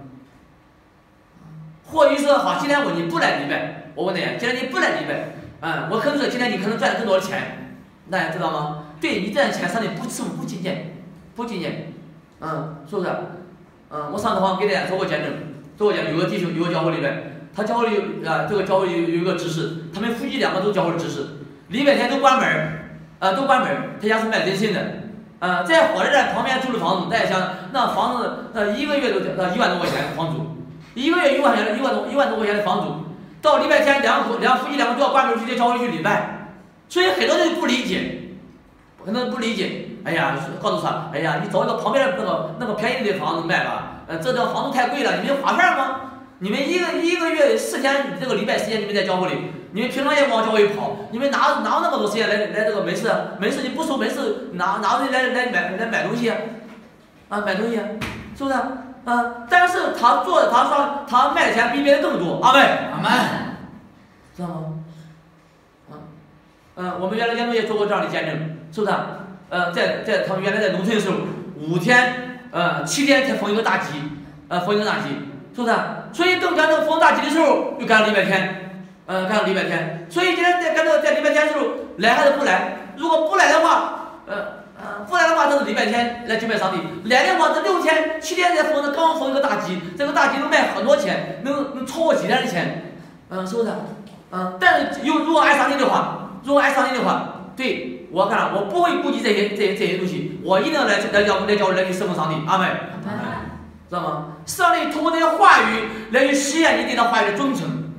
[SPEAKER 1] 或许说好，今天我你不来礼拜，我问你，今天你不来礼拜，嗯，我可能说今天你可能赚更多的钱，大家知道吗？对你赚钱，上帝不赐福不纪念，不纪念。嗯，是不是？嗯，我上次好像给大家做过见证，做过见证，有个弟兄，有个教会里边，他教会里啊，这个教会有有一个执事，他们夫妻两个都教会的执事，礼拜天都关门，啊，都关门，他家是卖人参的，啊，在火车站旁边租的房子，大家想，那房子那一个月都呃一万多块钱房租，一个月一万块钱，一万多一万多块钱的房租，到礼拜天两口两夫妻两个都要关门去教会去礼拜，所以很多人不理解。很多人不理解，哎呀，告诉他，哎呀，你找一个旁边的那个那个便宜的房子卖吧， 呃，这个房租太贵了，你们划算吗？你们一个一个月四天这个礼拜时间你们在教会里，你们平常也往教会跑，你们哪哪有那么多时间来来这个门市啊？门市你不收门市，哪哪有人来来买来买东西啊？啊，买东西啊，是不是？啊，但是他做的他说他卖的钱比别人更多，阿妹，
[SPEAKER 2] 阿门，
[SPEAKER 1] 知道吗？啊，嗯，我们原来研究也做过这样的见证，是不是？呃，在在他们原来在农村的时候，五天呃七天才逢一个大集，呃逢一个大集，是不是？所以等赶到逢大集的时候，又赶上礼拜天，呃赶上礼拜天，所以今天在赶到在礼拜天的时候来还是不来？如果不来的话，呃呃不来的话，这是礼拜天来敬拜上帝；来的话，这六天七天才逢的刚逢一个大集，这个大集能卖很多钱，能能超过几天的钱，嗯、呃，是不是？嗯、呃，但是有如果爱上帝的话，如果爱上帝的话，对我看了，我不会顾及这些这些这些东西，我一定要来来教来教来去侍奉上帝，阿门。知道吗？上帝通过这些话语来去实验你对他话语的忠诚。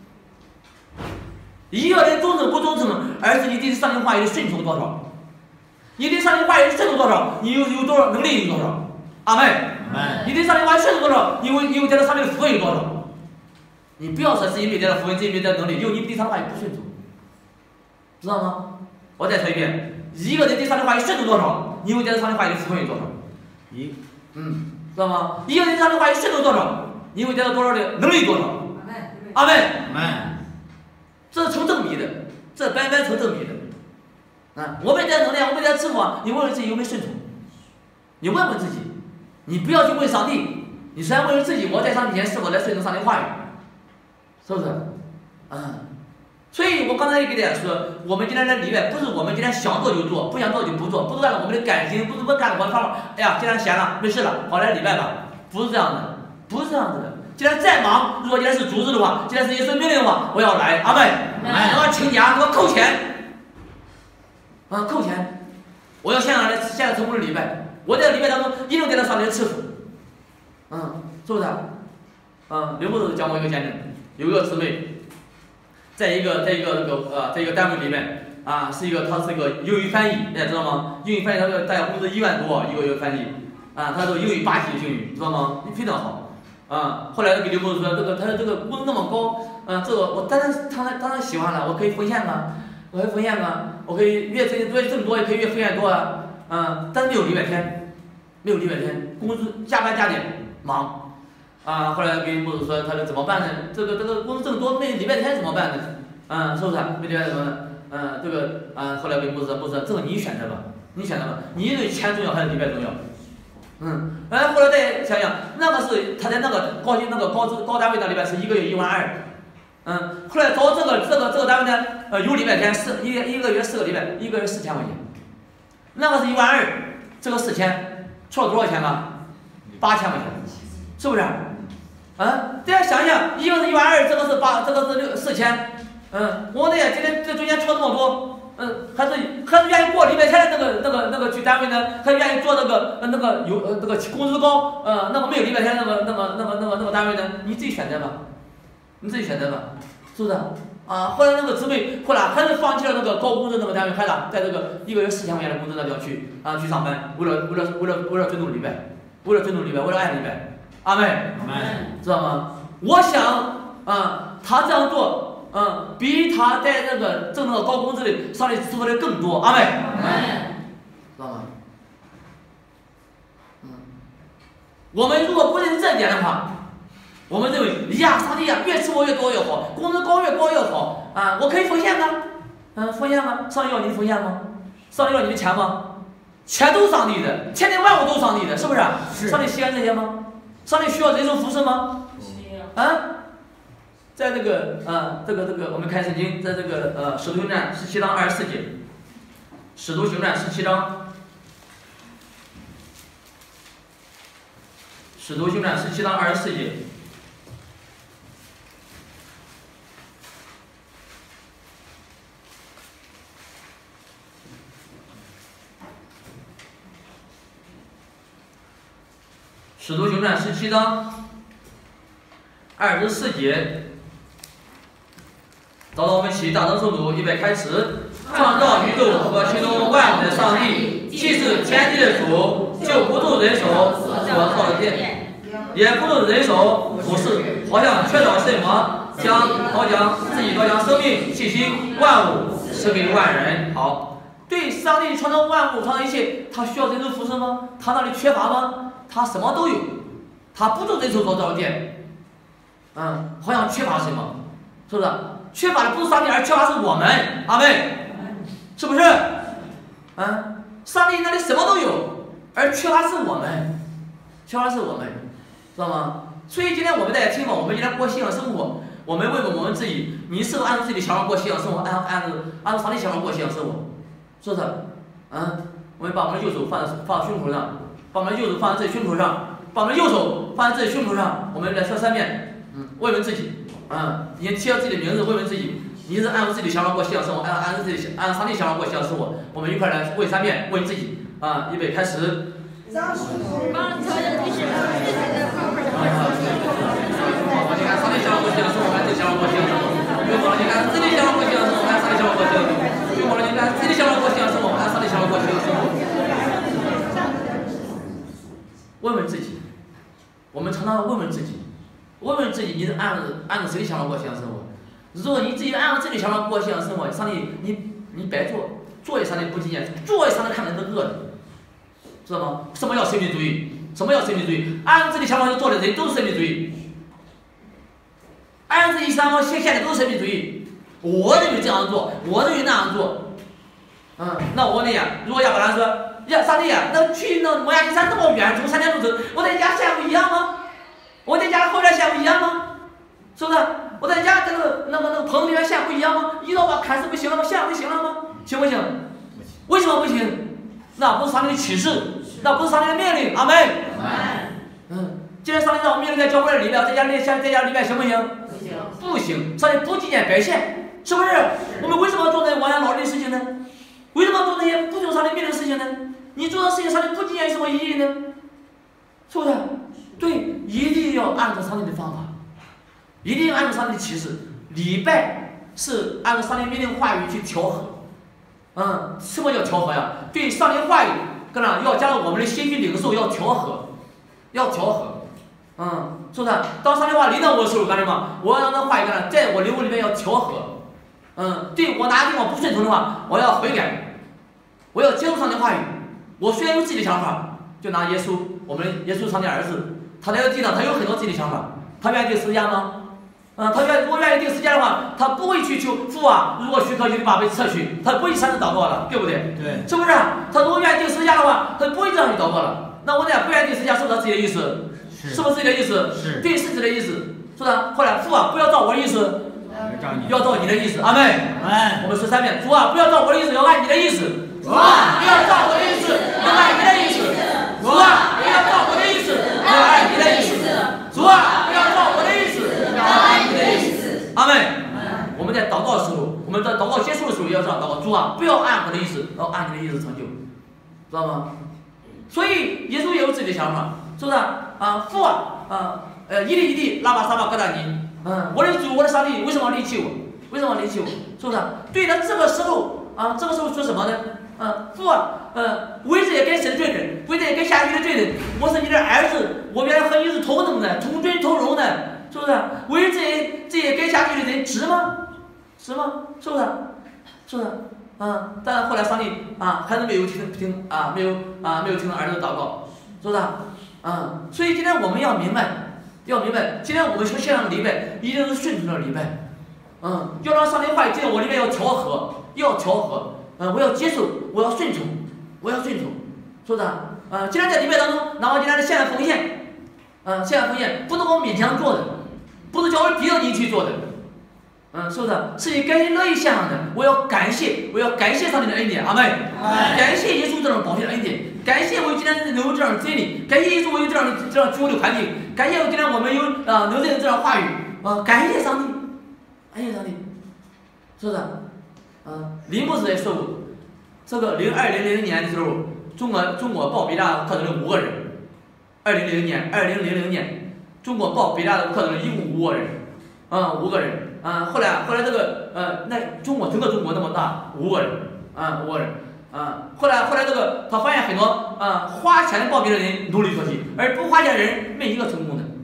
[SPEAKER 1] 一个人忠诚不忠诚，而是你对上帝话语的顺从多少。你对上帝话语顺从多少，你有有多少能力有多少。阿门。你对上帝话语顺从多少，你有你有得到上帝的福分有多少。你不要说自己没得到福分，自己没得到能力，因为你对上帝话语不顺从，知道吗？我再说一遍，一个人对上帝话语顺从多少，你有得到上帝话语的福分有多少。一，嗯。知道吗？一个人上帝话语顺从多少，你会得到多少的能力多少。阿门。阿门。这是成正比的，这白白成正比的。啊，我没得能力，我没得智慧，你问问自己有没有顺从？你问问自己，你不要去问上帝，你先问问自己，我在上帝前是否在顺从上帝话语，是不是？啊。所以我刚才也给大家说，我们今天来礼拜，不是我们今天想做就做，不想做就不做，不是按照我们的感情，不是不干我的方法。哎呀，今天闲了，没事了，好来礼拜吧，不是这样的，不是这样子的。今天再忙，如果今天是主日的话，今天是耶稣命令的话，我要来，阿门。我要请假，我要扣钱，啊，扣钱，我要现在来，现在成功的礼拜，我在礼拜当中一定得到上帝的赐福，嗯，是不是？嗯，刘牧师讲过一个见证，有一个姊妹。在一个在一个那个呃，在一个单位里面啊，是一个他是一个英语翻译，大家知道吗？英语翻译他个大家工资一万多一个月翻译啊，他说英语八级的英语，知道吗？非常好啊。后来给刘博士说，这个他说这个工资那么高，啊，这个我当然当然当然喜欢了，我可以奉献吗？我可以奉献吗？我可以月挣多挣多也可以月奉献多啊，啊，但是没有礼拜天，没有礼拜天，工资加班加点忙。啊，后来给牧师说，他说怎么办呢？这个这个工资挣多，没礼拜天怎么办呢？嗯，是不是？没礼拜天怎么办？嗯，这个啊，后来给牧师说，牧师，这个你选择吧，你选择吧，你认为钱重要还是礼拜重要？嗯，哎，后来再想想，那个是他在那个高薪那个高资高单位那里边是一个月一万二，嗯，后来找这个这个这个单位呢，呃，有礼拜天四一一个月四个礼拜，一个月四千块钱，那个是一万二，这个四千，出了多少钱啊？八千块钱，是不是？啊，大家想一想，一个是一万二，这个是八，这个是六四千，嗯，我呢今天这中间出了那么多，嗯，还是还是愿意过礼拜天的那个那个那个去单位呢，还愿意做那个那个有呃那个工资高，呃那个没有礼拜天那个那个那个那个那个单位呢，你自己选择吧，你自己选择吧，是不是？啊，后来那个姊妹后来还是放弃了那个高工资那个单位，还是在这个一个月四千块钱的工资那地方去啊去上班，为了为了为了为了尊重礼拜，为了尊重礼拜，为了爱礼拜。阿妹，知道吗？我想啊，他这样做，嗯，比他在那个挣那个高工资的上帝赐福的更多。阿妹，知道吗？嗯，我们如果不认识这一点的话，我们认为呀，上帝呀，越赐我越多越好，工资高越高越好啊，我可以奉献吗？嗯，奉献吗？上帝要你的奉献吗？上帝要你的钱吗？钱都是上帝的，千天万物都是上帝的，是不是？是。上帝喜欢这些吗？上帝需要人手服侍吗？需要。啊，在这个啊，这个这个，我们看圣经，在这个呃《使徒行传》十七章二十四节，《使徒行传》十七章，《使徒行传》十七章二十四节。使徒行传十七章二十四节，找到我们起大声诵读，预备开始。创造宇宙和其中万物的上帝，既是天地的主，就不住人手所造的殿。 也不能忍受不是，好像缺少什么，将好将自己都将生命、气息、万物赐给万人。好，对上帝创造万物、创造一切，他需要人受服侍吗？他那里缺乏吗？他什么都有，他不做人受所造的殿。嗯，好像缺乏什么，是不是？缺乏的不是上帝，而缺乏是我们。阿妹，是不是？嗯，上帝那里什么都有，而缺乏是我们，缺乏是我们，知道吗？所以今天我们大家听嘛，我们今天过信仰生活，我们问问我们自己，你是否按照自己的想法过信仰生活，按按照按照上帝想法过信仰生活，是不是？嗯，我们把我们的右手放在放在胸口上，把我们的右手放在自己胸口上，把我们的右手放在自己胸口上，我们来说三遍，嗯，问问自己，嗯，你提到自己的名字，问问自己。你是按照自己的想法过信仰生活，按按照自己按照上帝想法过信仰生活。我们一块来问三遍，问自己啊！预备开始。
[SPEAKER 3] 帮调整提示。
[SPEAKER 1] 我你看上帝想法过信仰生活，按自己想法过信仰生活。用我了，你看自己想法过信仰生活，按上帝想法过信仰生活。用我了，你看自己想法过信仰生活，按上帝想法过信仰生活。问问自己，我们常常问问自己，问问自己，你是按照按照谁的想法过信仰生活？如果你自己按照自己想法过信仰生活，上帝你你白做，做也上帝不纪念，做也上帝看人是恶的，知道吗？什么叫神秘主义？什么叫神秘主义？按照自己想法去做的人都是神秘主义，按照自己想法现现在都是神秘主义。我认为这样做，我认为那样做，嗯，那我问你呀，如果亚伯兰说，呀上帝呀，那去那摩亚基山这么远，走三天路程，我在家羡慕一样吗？我在家后来羡慕一样吗？是不是？我在家这个那个那个棚里面线不一样吗？一刀把砍死不行了吗？线不行了吗？行不行？为什么不行？那不是上帝的启示，那不是上帝的命令。阿门。嗯，既然上帝让我命令在教会里面，在家里在家里面行不行？不行。不行，上帝不纪念白线，是不是？我们为什么要做那亡羊老人的事情呢？为什么要做那些不遵上帝命令的事情呢？你做的事情，上帝不纪念有什么意义呢？是不是？对，一定要按照上帝的方法。一定要按照上帝的启示，礼拜是按照上帝命令话语去调和。嗯，什么叫调和呀？对上帝话语，干啥？要加入我们的心去领受，要调和，要调和。嗯，是不是？当上帝话临到我的时候，干什么？我要让那话语干啥？在我灵魂里面要调和。嗯，对我哪个地方不顺从的话，我要悔改，我要接受上帝话语。我虽然有自己的想法，就拿耶稣，我们耶稣上帝儿子，他在这地上，他有很多自己的想法，他愿意定十字架吗？嗯，他愿如果愿意定十字架的话，他不会去求父啊，如果许可就把被撤去，他不会三次祷告了，对不对？
[SPEAKER 4] 对，
[SPEAKER 1] 是不是？他如果愿意定十字架的话，他不会这样去祷告了。那我俩不愿意定十字架，是不是他自己的意思？
[SPEAKER 4] 是，
[SPEAKER 1] 是不是自己的意思？
[SPEAKER 4] 是，
[SPEAKER 1] 对，是自己的意思，是不是？后来父啊，不要照我的意思，要照你的意思。阿妹，
[SPEAKER 4] 阿
[SPEAKER 1] 我们说三遍，主啊，不要照我的意思，要按你的意思。
[SPEAKER 4] 主啊，
[SPEAKER 1] 不要照我的意思，要按你的意思。主啊，不要照我的意思，要按你的意思。主啊，不要照我的意思，要按你的意思。阿妹，我们在祷告的时候，我们在祷告结束的时候也要这样祷告。主啊，不要按我的意思，要按你的意思成就，知道吗？所以耶稣也有自己的想法，是不是？啊，父啊，啊，呃，一粒一粒拉巴沙巴格达尼，嗯，我的主，我的上帝，为什么要离弃我？为什么要离弃我？是不是？对他这个时候啊，这个时候说什么呢？嗯，父啊，呃，为这也该神罪人，为这也该下地的罪人，我是你的儿子，我原来和你是同等的，同尊同荣的。是不是？为这些这些该下地的人值吗？值吗？是不是？是不是？嗯，但是后来上帝啊，还是没有听听啊，没有啊，没有听到儿子的祷告，是不是？嗯，所以今天我们要明白，要明白，今天我们说线上的礼拜一定是顺从的礼拜，嗯，要让上帝话语进入我里面要调和，要调和，嗯，我要接受，我要顺从，我要顺从，是不是？嗯，今天在礼拜当中，拿我今天的献奉献，嗯，献奉献不是我勉强做的。不是叫我逼着你去做的，嗯，是不是？是你甘心乐意献上的。我要感谢，我要感谢上帝的恩典，阿妹，感谢耶稣这种宝贵的恩典，感谢我今天能有这样的真理，感谢耶稣我有这样的这样居的环境，感谢我今天我们有啊、呃、能认这样话语，啊、呃，感谢上帝，感谢上帝，是不是？啊、呃，林牧师也说过，这个零二零零年的时候，中国中国报北大课程的五个人，二零零零年，二零零零年。中国报北大的课程一共五个人，啊、嗯，五个人，啊、嗯，后来后来这个呃，那中国整个中国那么大，五个人，啊、嗯，五个人，啊、嗯，后来后来这个他发现很多啊、嗯、花钱报名的人努力学习，而不花钱的人没一个成功的。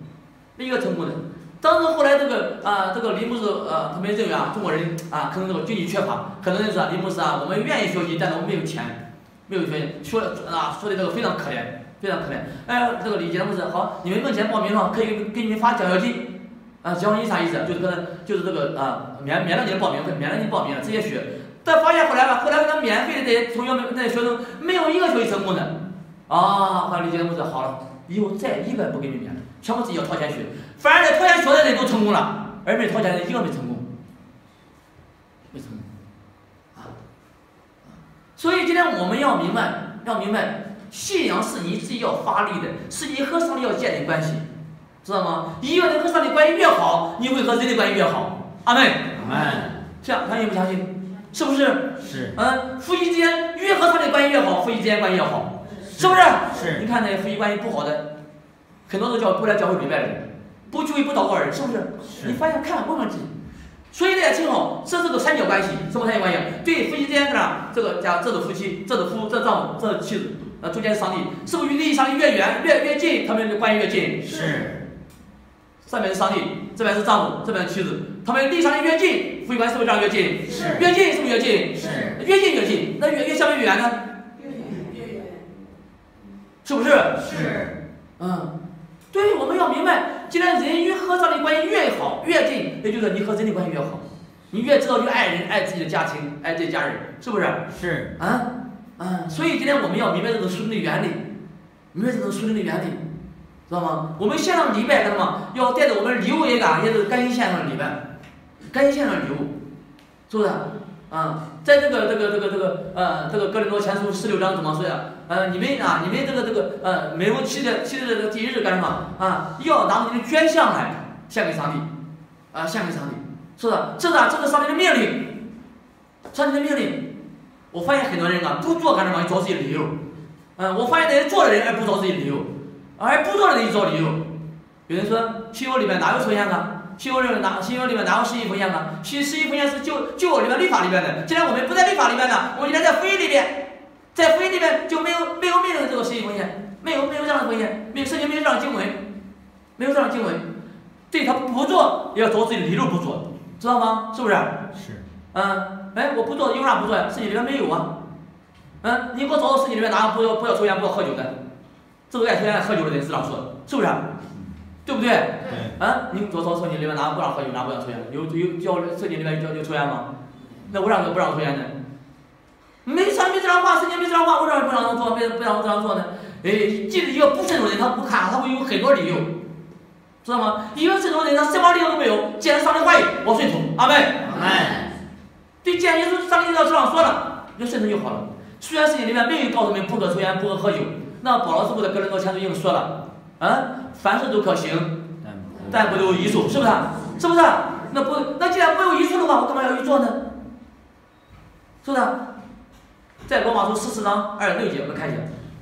[SPEAKER 1] 一个成功的。当时后来这个啊、呃，这个林牧师呃，他们认为啊，中国人啊，可能这个经济缺乏，可能就是啊，林牧师啊，我们愿意学习，但是我们没有钱，没有学习，说啊说的这个非常可怜，非常可怜。哎，这个李杰牧师好，你们目前报名了，可以给你们发奖学金。啊，奖学金啥意思？就是可能就是这个啊，免免了你的报名费，免了你报名了，直接学。但发现后来吧，后来那免费的这些同学们、那些学生，没有一个学习成功的。啊，后来李杰牧师好了，以后再一个不给你免了，全部自己要掏钱学。反而这掏钱学的人都成功了，而没掏钱的一个没成功，没成功。啊，所以今天我们要明白，要明白，信仰是你自己要发力的，是你和上帝要建立关系。知道吗？一个人和上帝关系越好，你会和人的关系越好。阿妹，
[SPEAKER 4] 阿妹，
[SPEAKER 1] 相相信不相信？是不是？
[SPEAKER 4] 是。
[SPEAKER 1] 嗯，夫妻之间越和上帝关系越好，夫妻之间关系越好，是不是？
[SPEAKER 4] 是。
[SPEAKER 1] 你看那夫妻关系不好的，很多都叫不来教会礼拜的人，不聚会不祷告的人，是不是？
[SPEAKER 4] 是。
[SPEAKER 1] 你发现看问问自己。所以大家听好，这是个三角关系，什么三角关系？对夫妻之间呢，这个家，这是夫妻，这是夫，这是丈夫，这是妻子，啊，中间是上帝，是不是离上帝越远越越近，他们的关系越近？
[SPEAKER 4] 是。
[SPEAKER 1] 上面是上帝，这边是丈夫，这边是妻子，他们离上帝越近，夫妻关系是不是这样越近？
[SPEAKER 4] 是。
[SPEAKER 1] 越近是不是越近？
[SPEAKER 4] 是。
[SPEAKER 1] 越近越近，那越越相对越远呢？
[SPEAKER 2] 越远越远。
[SPEAKER 1] 是不是？
[SPEAKER 4] 是。
[SPEAKER 1] 嗯，对，我们要明白，既然人与和上帝关系越好越近，也就是你和人的关系越好，你越知道去爱人、爱自己的家庭、爱自己家人，是不是？
[SPEAKER 4] 是。
[SPEAKER 1] 啊啊，所以今天我们要明白这个属灵的原理，明白这个属灵的原理。知道吗？我们献上礼拜干什么？要带着我们礼物也干，也是甘心献上礼拜，甘心献上礼物，是不是？啊，在这个这个这个这个呃这个哥林多前书十六章怎么说呀？呃，你们啊，你们这个这个呃每逢七的七的这个第一日干什么？啊，要拿出你的捐项来献给上帝，啊，献给上帝，是的，这是啊，这是上帝的命令，上帝的命令。我发现很多人啊，不做干什么？找自己的理由。嗯、呃，我发现那些做的人而不找自己的理由。而不做的人找理由，有人说新约里面哪有抽烟啊？新约里面哪新约里面哪有十一奉献啊？十十一奉献是旧旧里面律法里面的。既然我们不在律法里面呢，我们今天在福音里面，在福音里面就没有没有命令这个十一奉献，没有没有这样的奉献，没有圣经没有这样的经文，没有这样的经文，对他不做也要找自己的理由不做，知道吗？是不是？
[SPEAKER 4] 是。
[SPEAKER 1] 嗯，哎，我不做，有啥不做呀？圣经里面没有啊。嗯，你给我找到圣经里面哪不要不要抽烟不要喝酒的？这个爱抽烟爱喝酒的人是这样说的，是不是？对不对？
[SPEAKER 4] 对。
[SPEAKER 1] 啊，你多少圣经里面哪不让喝酒，哪不让抽烟？有有教圣经里面教有抽烟吗？那为啥不让抽烟呢？没啥没这样话，圣经没这样话，为啥不让他做？没不让这样做呢？哎，即使一个不慎重的人，他不看，他会有很多理由，知道吗？一个慎重的人，他什么理由都没有，既然上帝话语，我顺从，阿门。
[SPEAKER 4] 阿门。
[SPEAKER 1] 对，既然耶稣上帝要这样说了，就顺从就好了。虽然圣经里面没有告诉我们不可抽烟，不可喝酒。那保罗师傅在哥林多前书已经说了，啊，凡事都可行，但不留遗嘱，是不是？是不是？那不，那既然不留遗嘱的话，我干嘛要去做呢？是不是？在罗马书十四章二十六节，我们看一下。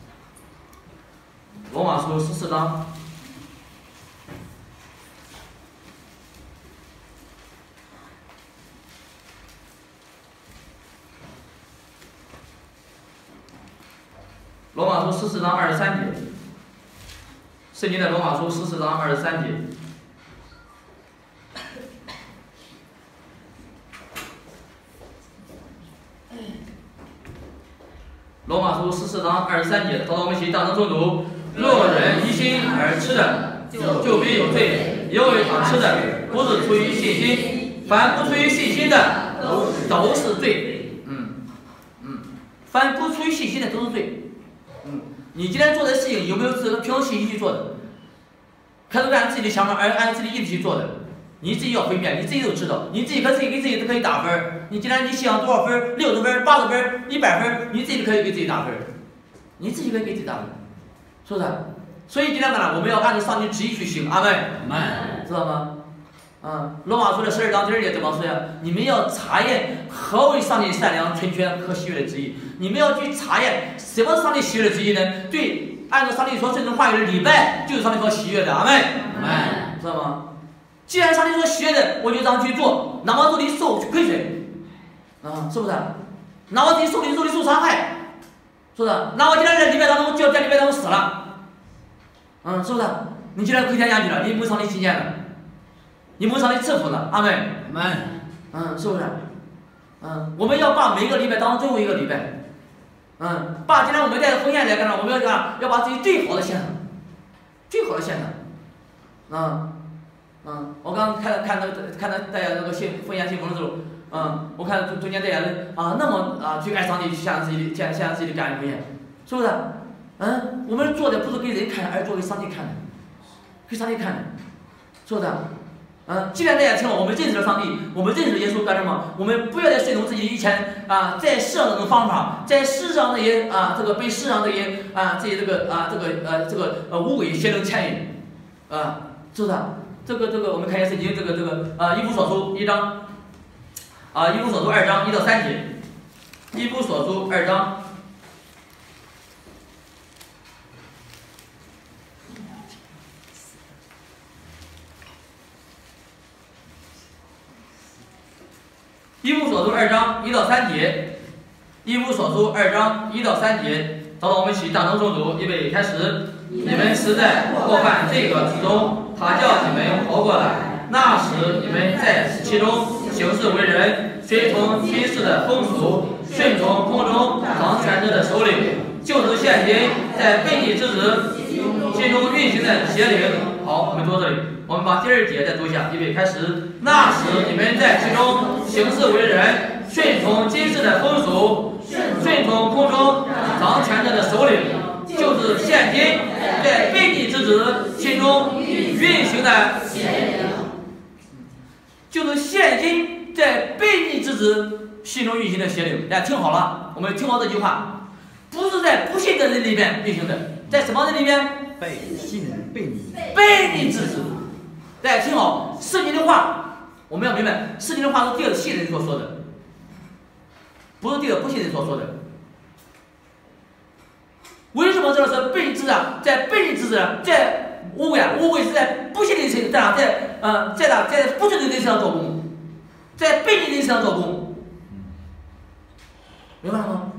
[SPEAKER 1] 罗马书十四章。罗马书十四章二十三节，圣经的罗马书十四章二十三节。罗马书十四章二十三节，找到我们一起大声诵读：若人一心而吃的，就必有罪，因为他吃的不是出于信心，凡不出于信心的都是罪。嗯嗯，凡不出于信心的都是罪。嗯，你今天做的事情有没有是凭着信心去做的？还是按自己的想法，而按自己的意志去做的？你自己要分辨，你自己都知道，你自己可自己给自己都可以打分。你今天你希望多少分？六十分、八十分、一百分，你自己可以给自己打分，你自己可以给自己打分，是不是？所以今天呢，我们要按照上帝旨意去行，阿门，
[SPEAKER 4] 阿门，
[SPEAKER 1] 知道吗？啊，罗马书的十二章第二节怎么说呀？你们要查验何为上帝善良、纯全和喜悦的旨意。你们要去查验什么是上帝喜悦的旨意呢？对，按照上帝所顺从话语的礼拜，就是上帝所喜悦的，阿门，
[SPEAKER 4] 阿门，
[SPEAKER 1] 知道吗？既然上帝所喜悦的，我就这样去做，哪怕自己受亏损，啊，是不是？哪怕自己受的受的受伤害，是不是？哪怕今天在礼拜当中就要在礼拜当中死了，嗯，是不是？ 你今天亏天下去了，你蒙上帝纪念了，你蒙上帝赐福了，阿门。
[SPEAKER 5] 阿门。
[SPEAKER 1] 嗯，是不是？嗯，我们要把每一个礼拜当最后一个礼拜。嗯，把今天我们带着婚宴来干啥？我们要干，要把自己最好的献上，最好的献上。嗯，嗯，我刚刚看看那个看到大家那个新婚宴新闻的时候，嗯，我看中中间大家啊那么啊去爱上帝，去献上自己的献献上自己的感恩婚宴，是不是？嗯，我们做的不是给人看，而是做给上帝看的，给上帝看的，是不是？嗯，既然大家听了，我们认识了上帝，我们认识了耶稣干什么？我们不要再顺从自己以前啊在世上的这种方法，在世上那些啊这个被世上这些啊这些这个啊这个呃这个呃污秽邪灵牵引，啊，是不是？这个这个我们看一下圣经，这个这个啊以弗所书一章，啊以弗所书二章一到三节，以弗所书二章。以弗所书二章一到三节，以弗所书二章一到三节，找到我们一起大声诵读，预备开始。你们实在过犯这个之中，他叫你们活过来。那时你们在其中行事为人，随从今世的风俗，顺从空中掌权者的首领，就是现今在悖逆之子心中运行的邪灵。好，我们读这里。我们把第二节再读一下，预备开始。那时你们在其中行事为人，顺从今世的风俗，顺从空中掌权者的首领，就是现今在悖逆之子心中运行的邪灵，就是现今在悖逆之子心中运行的邪灵。大家听好了，我们听好这句话，不是在不信的人里面运行的，在什么人里面？
[SPEAKER 5] 背信背逆，
[SPEAKER 1] 悖逆之子。大家听好，圣经的话，我们要明白，圣经的话是对着信人所说的，不是对着不信人所说的。为什么这个是悖逆之子啊？在悖逆之子，在污秽啊，污秽是在不信人身在哪？在呃，在哪？在不信的人身上做工，在悖逆人身上做工，明白了吗？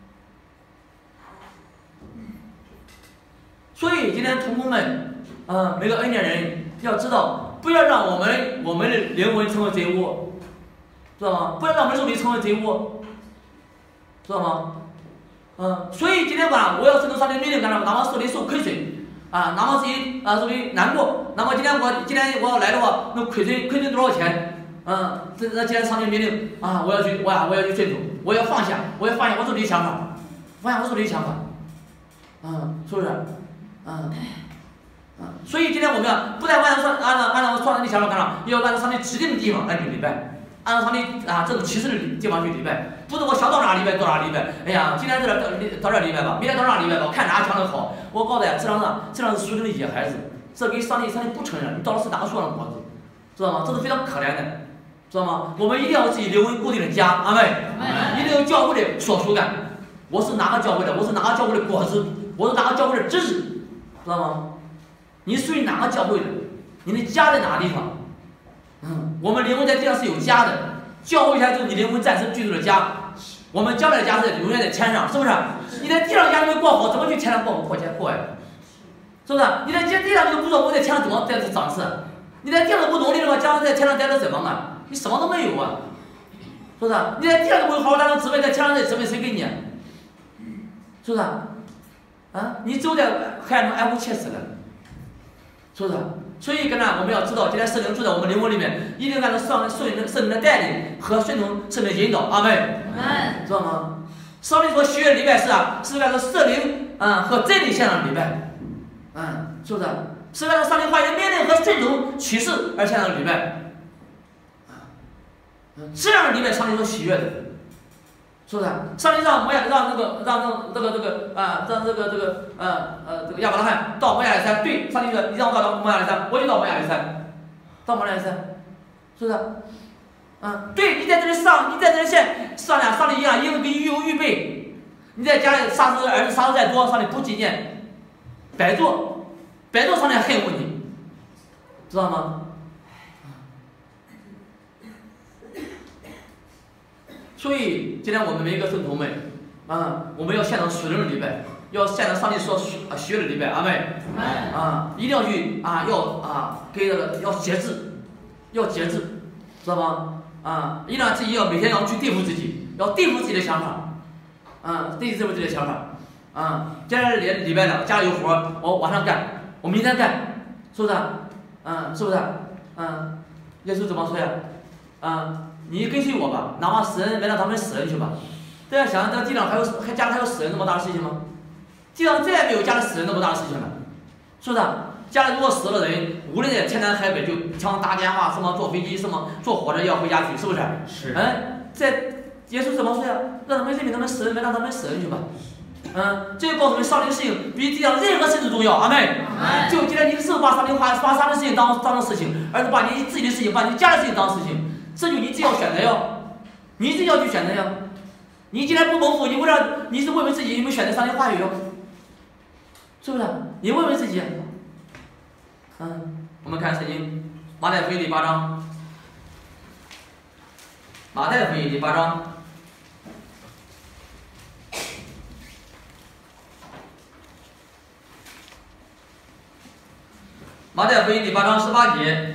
[SPEAKER 1] 所以今天同工们，呃，每个恩典人要知道，不要让我们我们的灵魂成为贼窝，知道吗？不要让我们肉体成为贼窝，知道吗？嗯，所以今天晚上我要遵从上帝的命令干什么？哪怕手里受亏损，啊，哪怕自己啊手里难过，哪怕今天我今天我要来的话，那亏损亏损多少钱？嗯，这这既然上帝命令啊，我要去我要我要去顺从，我要放下，我要放下我手里的想法，放下我手里的想法，嗯，是不是？嗯。啊，所以今天我们要不但按照上按照按照上帝想法干啥，也要按照上帝指定的地方来去礼拜，按照上帝啊这种启示的地方去礼拜，不是我想到哪礼拜到哪礼拜。哎呀，今天在这到到这礼拜吧，明天到哪礼拜吧，看哪讲的好。我告诉大家，这样子这样是属灵的野孩子，这给上帝上帝不承认，你到底是哪个树上的果子，知道吗？这是非常可怜的，知道吗？我们一定要有自己灵魂固定的家，阿妹，一定要有教会的所属感。我是哪个教会的？我是哪个教会的果子？我是哪个教会的知识，知道吗？你属于哪个教会的？你的家在哪个地方？嗯，我们灵魂在地上是有家的，教会才就是你灵魂暂时居住的家。我们将来的家是永远在天上，是不是？你在地上家没过好，怎么去天上过过天过呀？是不是？你在地上就不做，我在天上怎么在这长势？你在地上不努力的话，将来在天上待着怎么嘛？你什么都没有啊，是不是？你在地上都不好好当个职位，在天上的职位谁给你？是不是？啊，你走在海中爱无切死的。是不是？所以，跟着我们要知道，今天圣灵住在我们灵魂里面，一定按照上圣灵圣灵的带领和顺从圣灵的引导，阿门，知道吗？上帝所喜悦的礼拜是啊，是按照圣灵啊和真理献上的礼拜，嗯，是不是？是按照上帝话语的命令和顺从启示而献上的礼拜，啊，这样的礼拜上帝所喜悦的。是不是？上帝让摩亚让那个让让这个这个啊让这个这个呃呃这个亚伯拉罕到摩亚利山，对，上帝说你让我到摩亚利山，我就到摩亚利山，到摩亚利山，是不是？嗯，对，你在这里上，你在这里献上呀，上帝一样，因为给你有预备，你在家里杀死儿子杀的再多，上帝不纪念，白做，白做上帝恨恶你，知道吗？所以今天我们每一个圣徒们，啊，我们要献上属灵的礼拜， 要献上上帝所许啊许的礼拜，阿妹，啊，一定要去啊，要啊给这个要节制，要节制，知道吗？啊，一定要自己要每天要去对付自己，要对付自己的想法，啊，对付自己的想法，啊，今天礼礼拜了，家里有活，我晚上干，我明天干，是不是？嗯，是不是？嗯，耶稣怎么说呀？啊，你跟随我吧，哪怕死人，别让他们死人去吧。大家想，这地上还有还家里还有死人那么大的事情吗？地上再也没有家里死人那么大的事情了，是不是？家里如果死了人，无论在天南海北，就想打电话，什么坐飞机，什么坐火车要回家去，是不是？
[SPEAKER 2] 是。
[SPEAKER 1] 嗯，在耶稣怎么说呀？让他们任凭他们死人，别让他们死人去吧。嗯，这就告诉我们，上帝的事情比地上任何事情重要。阿妹，就今天你是不是把上帝话、把上帝的事情当当成事情，而是把你自己的事情、把你家的事情当事情？这就你自己要选择哟，你自己要去选择呀。你今天不蒙福，你为了你是问问自己有没有选择上帝话语哟？是不是？你问问自己。嗯，我们看圣经，马太福音第八章，马太福音第八章。马太福音第八章十八节，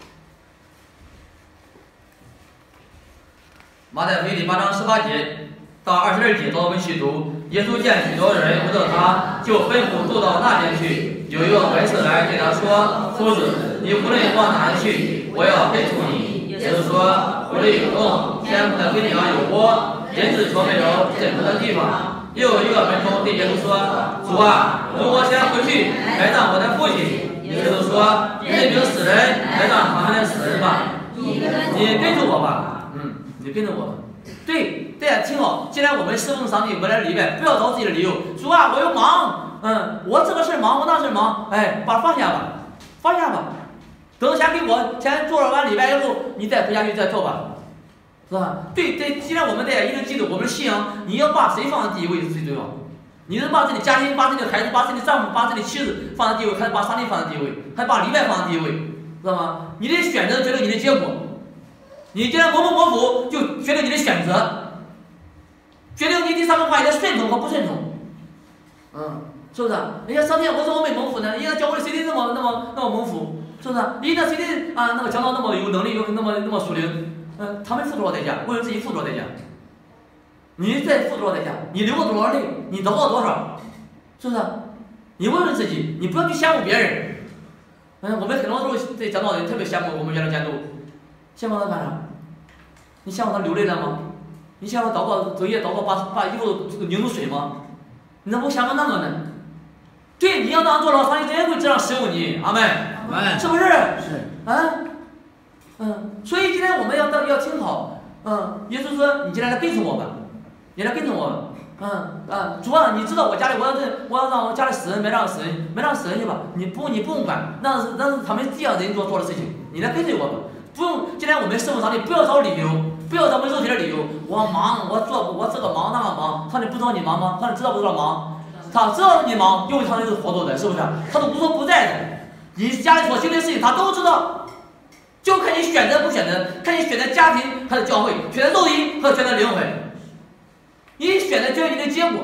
[SPEAKER 1] 马太福音第八章十八节到二十二节，我们去读。耶稣见许多人围着他，就吩咐渡到那边去。有一个文士来对他说：“夫子，你无论往哪里去，我要跟从你。”耶稣说：“狐狸有洞，天不的飞鸟有窝，人子却没有枕头的地方。”又有一个门徒对耶稣说：“主啊，容我先回去埋葬我的父亲。”耶稣说：“任凭死人埋葬他们的死人吧，你跟着我吧。嗯，你跟着我吧。对，大家听好，既然我们侍奉上帝，我们来礼拜，不要找自己的理由。主啊，我又忙，嗯，我这个事忙，我那事忙，哎，把放下吧，放下吧。等先给我先做完礼拜以后，你再回家去再做吧，是吧？对对，既然我们大家一定记得我们的信仰，你要把谁放在第一位是最重要。你是把自己的家庭、把自己的孩子、把自己的丈夫、把自己的妻子放在第一位，还是把上帝放在第一位，还把礼拜放在第一位，知道吗？你的选择决定你的结果。你既然蒙不蒙福，就决定你的选择，决定你对上帝话语的顺从和不顺从。嗯，是不是？人家上帝，我说我没蒙福呢，人家教会谁的那么那么那么蒙福，是不是？人家谁的啊那个讲道那么有能力，有那么那么属灵，嗯，他们付多少代价？为了自己付多少代价？你在付多少代价？你流过多少泪？你得到多少？是不是？你问问自己，你不要去羡慕别人。嗯，我们很多时候在讲道人特别羡慕我们原来监督，羡慕他干啥？你羡慕他流泪了吗？你羡慕祷告昨夜祷告把把衣服这个拧入水吗？你怎么羡慕那个呢？对，你要那样做的话，上帝真会这样使用你，阿妹，是不是？
[SPEAKER 2] 是。
[SPEAKER 1] 啊，嗯，所以今天我们要要听好，嗯，耶稣说，你今天来跟从我吧。你来跟着我，嗯啊，主啊，你知道我家里我要这我要让我家里死人，没让死人，没让死人去吧？你不你不用管，那是那是他们这样人做做的事情，你来跟着我吧，不用。今天我们侍奉上帝，不要找理由，不要找我们肉体的理由。我忙，我做我这个忙那个忙，上帝不知道你忙吗？上帝知道不知道忙？他知道你忙，因为上帝是活着的，是不是？他都无所不在的，你家里所经历的事情他都知道，就看你选择不选择，看你选择家庭还是教会，选择肉体和选择灵魂。你选择决定你的结果，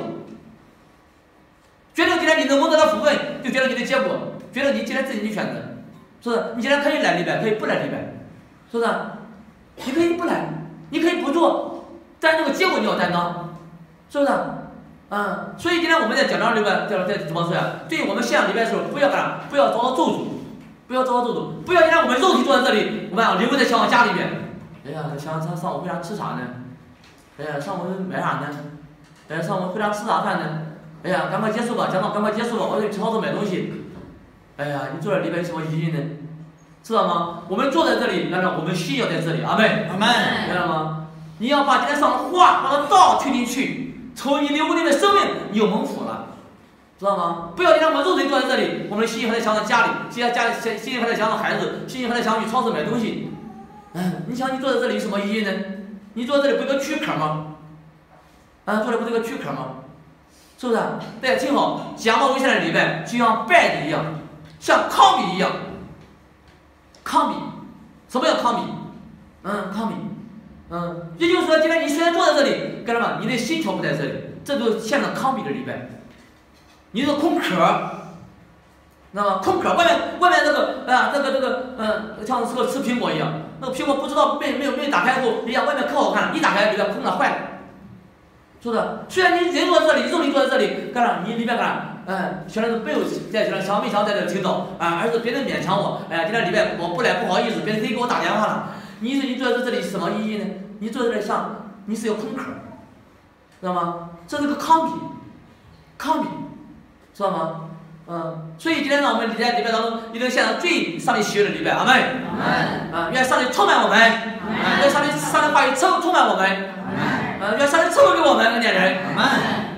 [SPEAKER 1] 决定今天你能不能得到福分，就决定你的结果，决定你今天自己的选择，是不是？你今天可以来礼拜，可以不来礼拜，是不是？你可以不来，你可以不做，但这个结果你要担当，是不是？嗯，所以今天我们在讲章里边，在在怎么说呀？对我们信仰礼拜的时候，不要干啥？不要遭到咒诅，不要遭到咒诅，不要今天我们肉体坐在这里，我们啊灵魂在想往家里边，哎呀，想上上午回家吃啥呢？哎呀，上午买啥呢？哎呀，上午回家吃啥饭呢？哎呀，赶快结束吧，讲到赶快结束吧，我得去超市买东西。哎呀，你坐在里边有什么意义呢？知道吗？我们坐在这里，那让我们心要在这里，阿妹，
[SPEAKER 2] 阿妹，
[SPEAKER 1] 知道吗？你要把今天上的话，把它道听进去，成为你灵魂里的生命，你有蒙福了，知道吗？不要今天我们肉体坐在这里，我们的心还在想着家里，心在家里，心心还在想着孩子，心还在想去超市买东西。嗯，你想你坐在这里有什么意义呢？你坐在这里不是个躯壳吗？啊，坐的不是个躯壳吗？是不是？大家听好，假冒伪善的礼拜就像稗子一样，像糠米一样。糠米，什么叫糠米？嗯，糠米，嗯，也就是说，今天你虽然坐在这里，干什么？你的心却不在这里，这就像了糠米的礼拜。 你是空壳，知道吗？空壳外面外面那个啊，这个这个嗯、呃，像是个吃苹果一样，那个苹果不知道没没有没有打开后，哎呀，外面可好看了，一打开里边空了，坏了，是不是？虽然你人坐在这里，肉你坐在这里，干啥？你里边干啥？嗯，全是没有在这想没想在这听到啊，而是别人勉强我，哎呀，今天里边我不来不好意思，别人可以给我打电话了。你说你坐在这里是什么意义呢？你坐在这里像你是个空壳，知道吗？这是个糠比，糠比，知道吗？嗯，所以今天呢，我们在礼拜当中一定献上最上帝喜悦的礼拜，阿门。
[SPEAKER 2] 阿门。
[SPEAKER 1] 啊，愿上帝充满我们，啊，愿上帝上帝话语充充满我们，啊，愿上帝赐福给我们恩典人，阿门。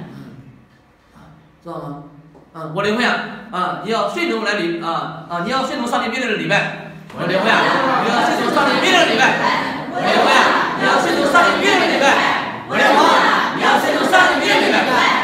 [SPEAKER 1] 知道吗？嗯，我领会啊，啊，你要顺从来礼啊啊，你要顺从上帝命令的礼拜，我领会啊，你要顺从上帝命令的礼拜，我领会啊，你要顺从上帝命令的礼拜，我领会啊，你要顺从上帝命令的礼拜。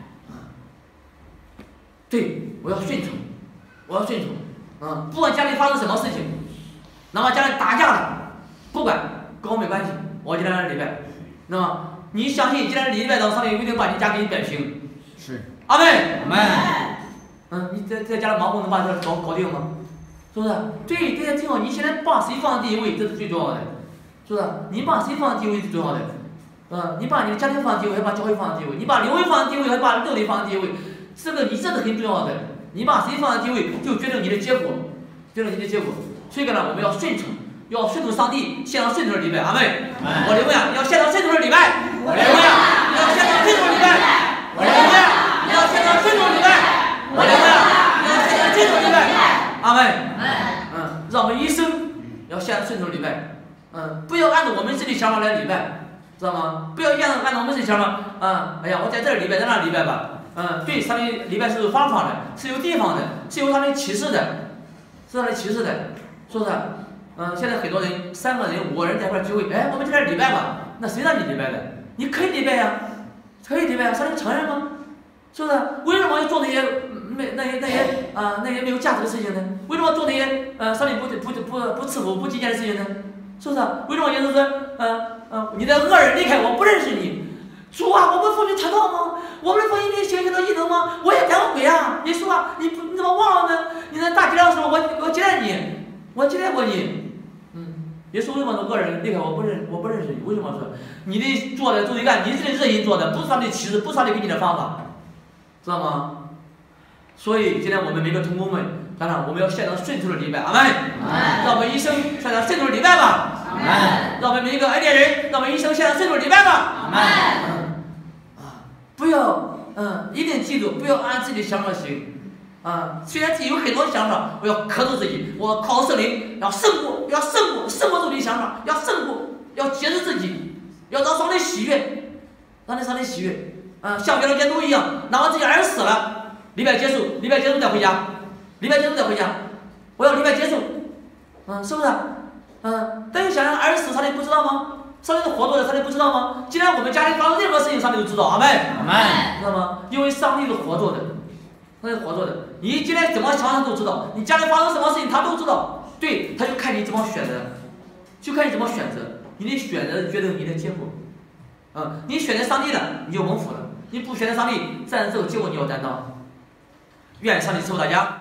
[SPEAKER 1] 对，我要顺从，我要顺从，啊，不管家里发生什么事情，哪怕家里打架了，不管跟我没关系，我今天来礼拜，那么你相信今天礼拜当中上帝一定把你家给你摆平，
[SPEAKER 5] 是。
[SPEAKER 1] 阿门，
[SPEAKER 5] 阿门。
[SPEAKER 1] 嗯，你在在家里忙活能把这搞搞定吗？是不是？对，这些挺好。你现在把谁放在第一位，这是最重要的，是不是？你把谁放在第一位是最重要的，嗯，你把你的家庭放在第一位，还把教会放在第一位；你把灵魂放在第一位，还把肉体放在第一位。这个你这是很重要的。你把谁放在第一位，就决定你的结果，决定你的结果。所以呢，我们要顺从，要顺从上帝，献上顺从的礼拜。阿门。我领会啊，要献上顺从的礼拜。我领会啊，要献上顺从的礼拜。我领会啊。要献上顺从礼拜，我领会啊！要献上顺从礼拜，阿门。嗯，让我们一生要献上顺从礼拜，嗯，不要按照我们自己想法来礼拜，知道吗？不要按照按照我们自己想法，啊，哎呀，我在这儿礼拜，在那儿礼拜吧，嗯，对，上帝礼拜是有方法的，是有地方的，是有上帝启示的，是上帝启示的，是不是？嗯，现在很多人三个人、五个人在一块聚会，哎，我们在这儿礼拜吧，那谁让你礼拜的？你可以礼拜呀，可以礼拜呀，上帝承认吗？是不是？为什么要做那些没那些那些啊、呃、那些没有价值的事情呢？为什么做那些呃上帝不不不不赐福不纪念的事情呢？是不是？为什么耶稣说呃呃你的恶人离开我不认识你？主啊，我们奉你传道吗？我们奉你行行的异能吗？我也赶过鬼啊！耶稣啊，你不你怎么忘了呢？你在大街上的时候我我接待你，我接待过你。嗯，耶稣为什么说恶人离开我不认我不认识你？为什么说你的做的注意看，你自己热心做的，不是上帝启示，不是上帝给你的方法。知道吗？所以今天我们每个同工们，当然我们要献上顺从的礼拜，阿门。让我们一生献上顺从的礼拜吧，阿门。让我们每一个恩典人，让我们一生献上顺从的礼拜吧，阿门。啊，不要，嗯，一定记住，不要按自己的想法行。啊，虽然自己有很多想法，我要克制自己，我靠圣灵，要胜过，要胜过，胜过自己的想法，要胜过，要节制自己，要让上帝喜悦，让上帝喜悦。嗯，像别人监督一样，哪怕自己儿死了，礼拜结束，礼拜结束再回家，礼拜结束再回家，我要礼拜结束，嗯，是不是？嗯，但是想让儿死，上帝不知道吗？上帝是活着的，上帝不知道吗？既然我们家里发生任何事情，上帝都知道，阿门，阿门，知道吗？因为上帝是活着的，上帝是活着的，你今天怎么想他都知道，你家里发生什么事情他都知道，对，他就看你怎么选择，就看你怎么选择，你的选择决定你的结果，嗯，你选择上帝了，你就蒙福了。你不选择上帝，自然这个结果你要担当。愿上帝赐福大家。